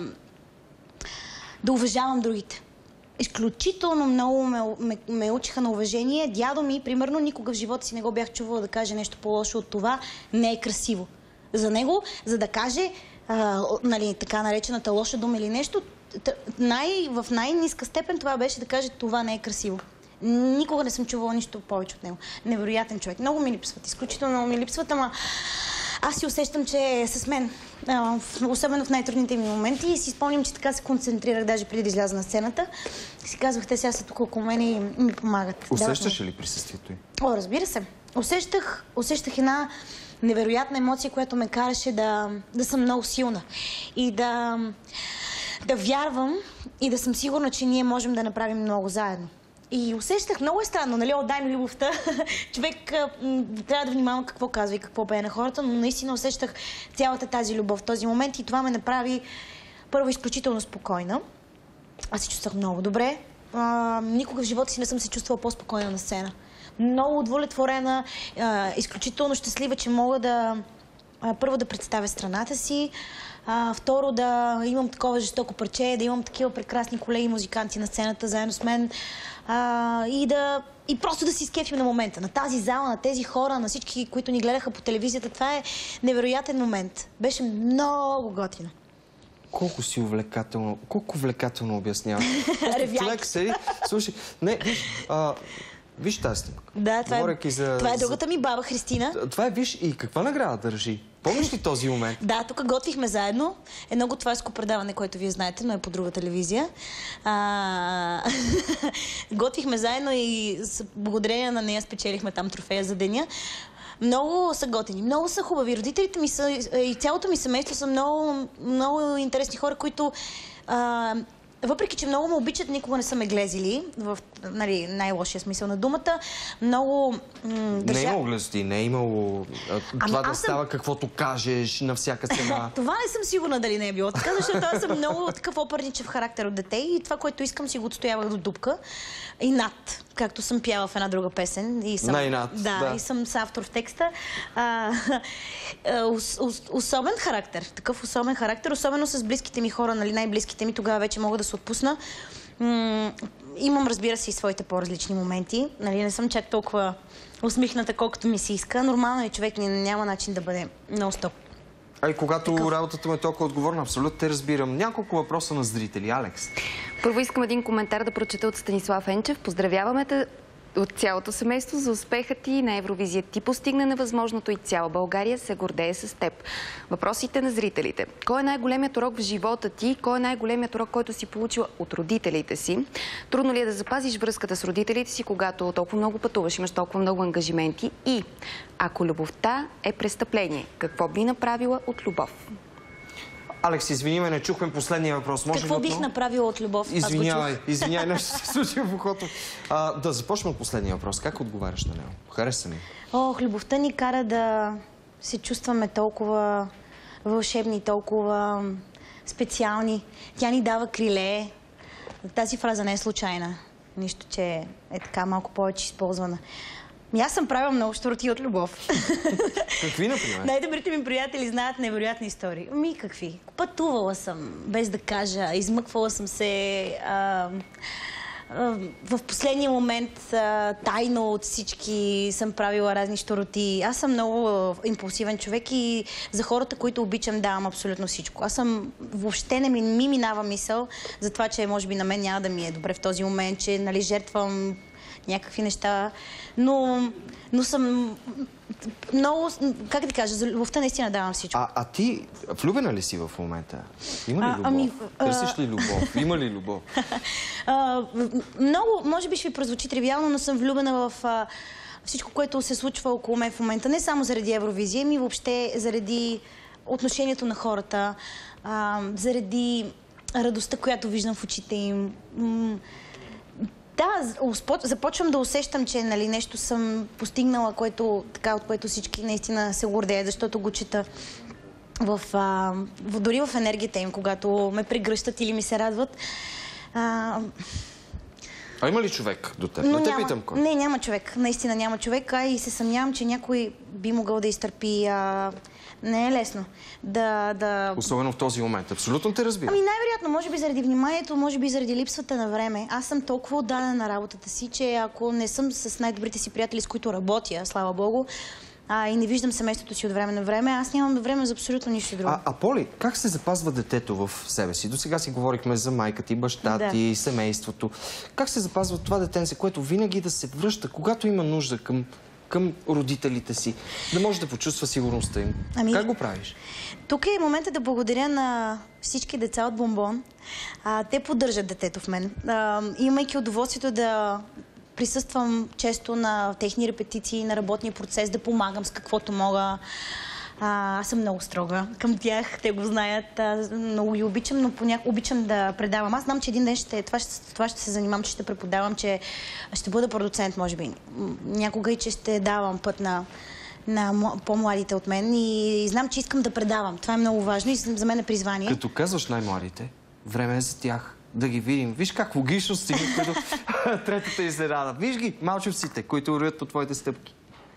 S5: да уважавам другите. Изключително много ме учиха на уважение. Дядо ми, примерно, никога в живота си не го бях чувала да каже нещо по-лошо от това. Не е красиво. За него, за да каже така наречената лоша дума или нещо, в най-ниска степен това беше да каже, това не е красиво. Никога не съм чувала нищо повече от него. Невероятен човек. Много ми липсват. Изключително много ми липсват, ама аз си усещам, че е с мен. Особено в най-трудните ми моменти. И си спомням, че така се концентрирах, даже преди да изляза на сцената. Си казвах, те сега са тук около мен и ми помагат.
S1: Усещаш ли присъствието й?
S5: Разбира се. Усещах една невероятна емоция, която ме караше да съм много силна. И да вярвам и да съм сигурна, че ние можем да направим много заедно. И усещах, много е странно, нали, отдай ми любовта. Човек трябва да внимава какво казва и какво пее на хората, но наистина усещах цялата тази любов в този момент и това ме направи първо изключително спокойна. Аз се чувствах много добре. Никога в живота си не съм се чувствала по-спокойна на сцена. Много удовлетворена, изключително щастлива, че мога първо да представя страната си, второ да имам такова жестоко парче, да имам такива прекрасни колеги музиканти на сцената заедно с мен и просто да си изкефим на момента, на тази зала, на тези хора, на всички, които ни гледаха по телевизията. Това е невероятен момент. Беше много готино.
S1: Колко си увлекателно, колко увлекателно обясняваш. Човек седи, слушай, не, виж, Виж тази снимка.
S5: Да, това е другата ми баба Христина.
S1: Това е, виж, и каква награда държи? Помниш ли този момент?
S5: Да, тук готвихме заедно едно готварско предаване, което вие знаете, но е по друга телевизия. Готвихме заедно и благодарение на нея спечелихме там трофея за деня. Много са готини, много са хубави. Родителите ми са и цялото ми семейство са много, много интересни хора, които въпреки че много ме обичат, никога не са ме глезили в най-лошия смисъл на думата. Много
S1: Не е имало глезоти, не е имало това да става каквото кажеш на всяка цена.
S5: Това не съм сигурна дали не е било така, защото аз съм много такъв опърничев характер от дете и това, което искам, си го отстоявах до дупка. И над, както съм пяла в една друга песен.
S1: Най-над.
S5: Да, и съм съавтор в текста. Особен характер, такъв особен характер, особено с близките ми хора, най-близките ми, тогава вече мога да се отпусна. Имам, разбира се, и своите по-различни моменти. Не съм чак толкова усмихната, колкото ми се иска. Нормално е, човек няма начин да бъде нон-стоп.
S1: А и когато работата му е толкова отговорна, абсолютно те разбирам. Няколко въпроса на зрители. Алекс.
S2: Първо искам един коментар да прочета от Станислав Енчев. Поздравяваме те от цялото семейство за успеха ти на Евровизия. Ти постигна невъзможното и цяла България се гордее с теб. Въпросите на зрителите. Кой е най-големият урок в живота ти? Кой е най-големият урок, който си получила от родителите си? Трудно ли е да запазиш връзката с родителите си, когато толкова много пътуваш, имаш толкова много ангажименти? И ако любовта е престъпление, какво би направила от любов?
S1: Алекс, извини ме, не чухме последния въпрос.
S5: Какво бих направила от любов?
S1: Извинявай, нещо се случи в ухото. Да започнем от последния въпрос. Как отговаряш на него? Хареса ми.
S5: Любовта ни кара да се чувстваме толкова вълшебни, толкова специални. Тя ни дава криле. Тази фраза не е случайна. Нищо, че е така малко повече използвана. Аз съм правила много щурти от любов.
S1: Какви, например?
S5: Най-добрите ми приятели знаят невероятни истории. Какви? Пътувала съм, без да кажа. Измъквала съм се. В последния момент тайно от всички съм правила разни щуроти. Аз съм много импулсивен човек и за хората, които обичам, давам абсолютно всичко. Въобще не ми минава мисъл за това, че може би на мен няма да ми е добре в този момент, че жертвам някакви неща, но съм много, как да кажа, за любовта наистина давам всичко.
S1: А ти влюбена ли си в момента? Има ли любов? Търсиш ли любов? Има ли любов?
S5: Много, може би ще ви прозвучи тривиално, но съм влюбена в всичко, което се случва около мен в момента. Не само заради Евровизия, ми въобще заради отношението на хората, заради радостта, която виждам в очите им. Да, започвам да усещам, че нещо съм постигнала, от което всички наистина се гордеят, защото го чета дори в енергията им, когато ме прегръщат или ми се радват.
S1: Има ли човек до теб? Не те питам кой.
S5: Не, няма човек. Наистина няма човек. И се съмнявам, че някой би могъл да изтърпи. Не е лесно.
S1: Особено в този момент. Абсолютно те разбирам.
S5: Най-вероятно, може би заради вниманието, може би заради липсвата на време. Аз съм толкова отдадена на работата си, че ако не съм с най-добрите си приятели, с които работя, слава Богу, и не виждам семейството си от време на време, аз нямам време за абсолютно нищо друго.
S1: Поли, как се запазва детето в себе си? До сега си говорихме за майка ти, баща ти, семейството. Как се запазва това детенце, което винаги да се връща, когато има нужда към родителите си, да може да почувства сигурността им? Как го правиш?
S5: Тук е момента да благодаря на всички деца от Бомбон. Те поддържат детето в мен. Имайки удоволствието да присъствам често на техни репетиции, на работния процес, да помагам с каквото мога. Аз съм много строга към тях, те го знаят. Много ги обичам, но понякога обичам да предавам. Аз знам, че един ден това ще се занимавам, че ще преподавам, че ще бъда продуцент, може би. Някога и че ще давам път на по-младите от мен и знам, че искам да предавам. Това е много важно и за мен е призвание.
S1: Като казваш най-младите, време е за тях. Да ги видим. Виж как логично стигна до третата изненада. Виж ги, малчовците, които вървят по твоите стъпки.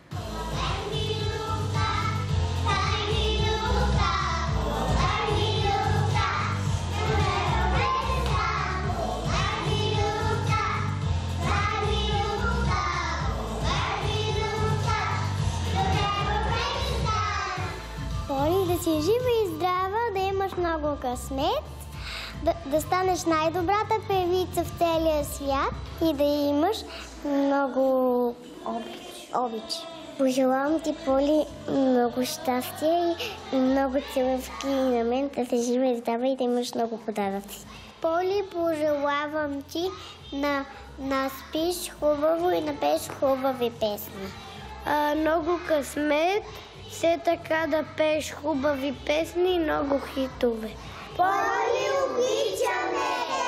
S8: Поли, да си жива и здрава, да имаш много късмет, да станеш най-добрата певица в целия свят и да имаш много обич. Пожелавам ти, Поли, много щастие и много целувки на мен, да се жива и здрава и да имаш много подаръци. Поли, пожелавам ти да спиш хубаво и да пееш хубави песни. Много късмет, все така да пееш хубави песни и много хитове. Поли, обичаме!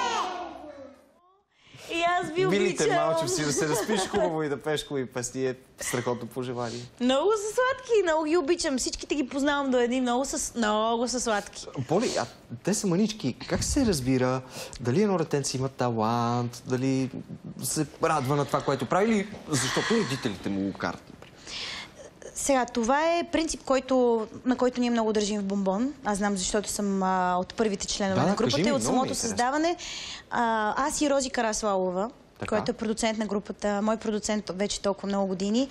S5: И аз ви обичам.
S1: Милите малчо си, да се разпиш хубаво и да пееш хубави песни е страхотно пожелание.
S5: Много са сладки, много ги обичам. Всичките ги познавам до един, много са сладки.
S1: Поли, те са манички. Как се разбира дали едно детенце има талант, дали се радва на това, което прави, или защото родителите му го карат?
S5: Сега, това е принцип, на който ние много държим в Бонбон. Аз знам, защото съм от първите членове на групата и от самото създаване. Аз и Рози Караслалова, който е продуцент на групата, мой продуцент вече толкова много години,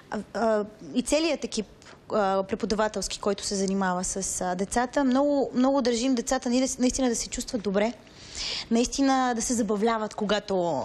S5: и целият екип преподавателски, който се занимава с децата, много държим децата наистина да се чувстват добре, наистина да се забавляват, когато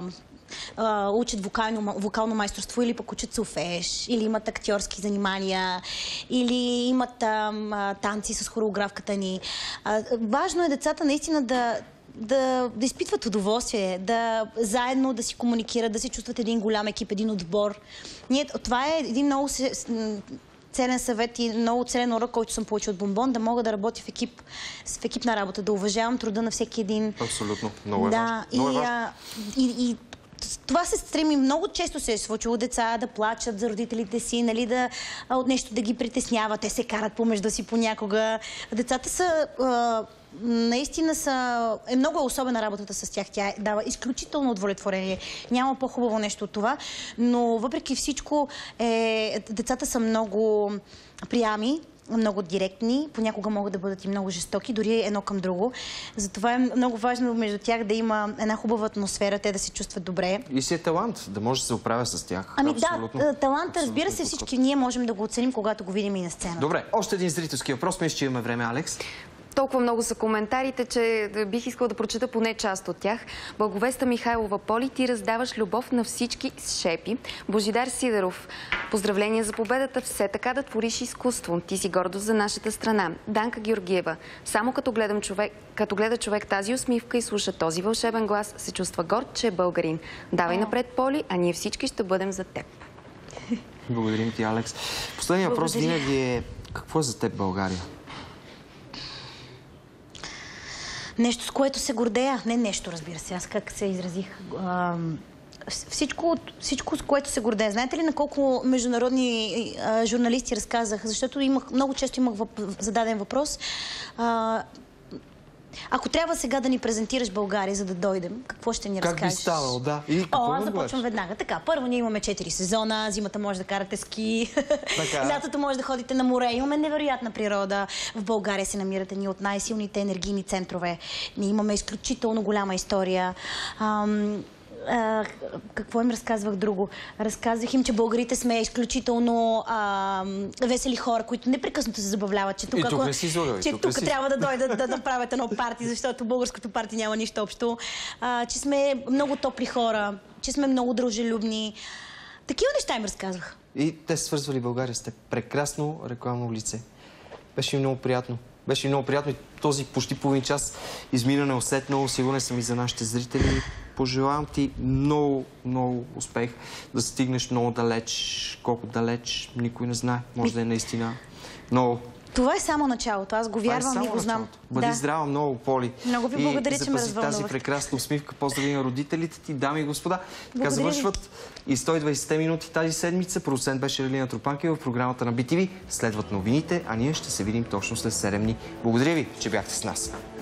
S5: учат вокално майсторство или пък учат солфеж, или имат актьорски занимания, или имат танци с хореографката ни. Важно е децата наистина да изпитват удоволствие, заедно да си комуникират, да се чувстват един голям екип, един отбор. Това е един много ценен съвет и много ценен урок, който съм получил от Бонбон, да мога да работя в екипна работа, да уважавам труда на всеки един.
S1: Абсолютно. Много е важно.
S5: И това се стреми. Много често се е случило деца да плачат за родителите си, нали, от нещо да ги притесняват. Те се карат помежду си понякога. Децата са... наистина е много особена работата с тях. Тя дава изключително удовлетворение. Няма по-хубаво нещо от това. Но въпреки всичко, децата са много приями, много директни, понякога могат да бъдат и много жестоки, дори едно към друго. Затова е много важно между тях да има една хубава атмосфера, те да се чувстват добре.
S1: И си е талант, да може да се оправя с тях.
S5: Да, талант, разбира се, всички ние можем да го оценим, когато го видим и на сцена.
S1: Добре, още един зрителски въпрос, мисля, че имаме време, Алекс.
S2: Толкова много са коментарите, че бих искала да прочета поне част от тях. Благовеста Михайлова: Поли, ти раздаваш любов на всички с шепи. Божидар Сидеров: поздравления за победата, все така да твориш изкуство. Ти си гордост за нашата страна. Данка Георгиева: само като гледа човек тази усмивка и слуша този вълшебен глас, се чувства горд, че е българин. Давай напред, Поли, а ние всички ще бъдем за теб.
S1: Благодарим ти, Алекс. Последният въпрос винаги е: какво е за теб България?
S5: Нещо, с което се гордея. Не нещо, разбира се. Аз как се изразих. Всичко, с което се гордея. Знаете ли на колко международни журналисти разказах? Защото много често имах зададен въпрос. Ако трябва сега да ни презентираш България, за да дойдем, какво ще ни разкажеш?
S1: Как би ставало, да.
S5: Аз започвам веднага. Така, първо ние имаме 4 сезона, зимата може да карате ски, лятото може да ходите на море. Имаме невероятна природа. В България се намират едни от най-силните енергийни центрове. Ние имаме изключително голяма история. Какво им разказвах друго? Разказвах им, че българите сме изключително весели хора, които непрекъснато се забавляват, че тук трябва да дойдат да направят едно парти, защото българското парти няма нищо общо. Че сме много топли хора, че сме много дружелюбни. Такива неща им разказвах.
S1: И те са свързвали България с теб. Прекрасно рекламно лице. Беше много приятно. Беше много приятно и този почти половин час измина неусетно. Сигурен съм и за нашите зрители. Пожелавам ти много, много успех, да стигнеш много далеч. Колко далеч, никой не знае. Може да е наистина много.
S5: Това е само началото. Аз го вярвам и го знам.
S1: Бъди здрава много, Поли.
S5: Много ви благодаря, че ме развълнувахте.
S1: Тази прекрасна усмивка. Поздрави на родителите ти, дами и господа. Така завършват и 120 минути тази седмица. Продуцент беше Лилина Тропанкева в програмата на BTV. Следват новините, а ние ще се видим точно след 7 дни. Благодаря ви, че бяхте с нас.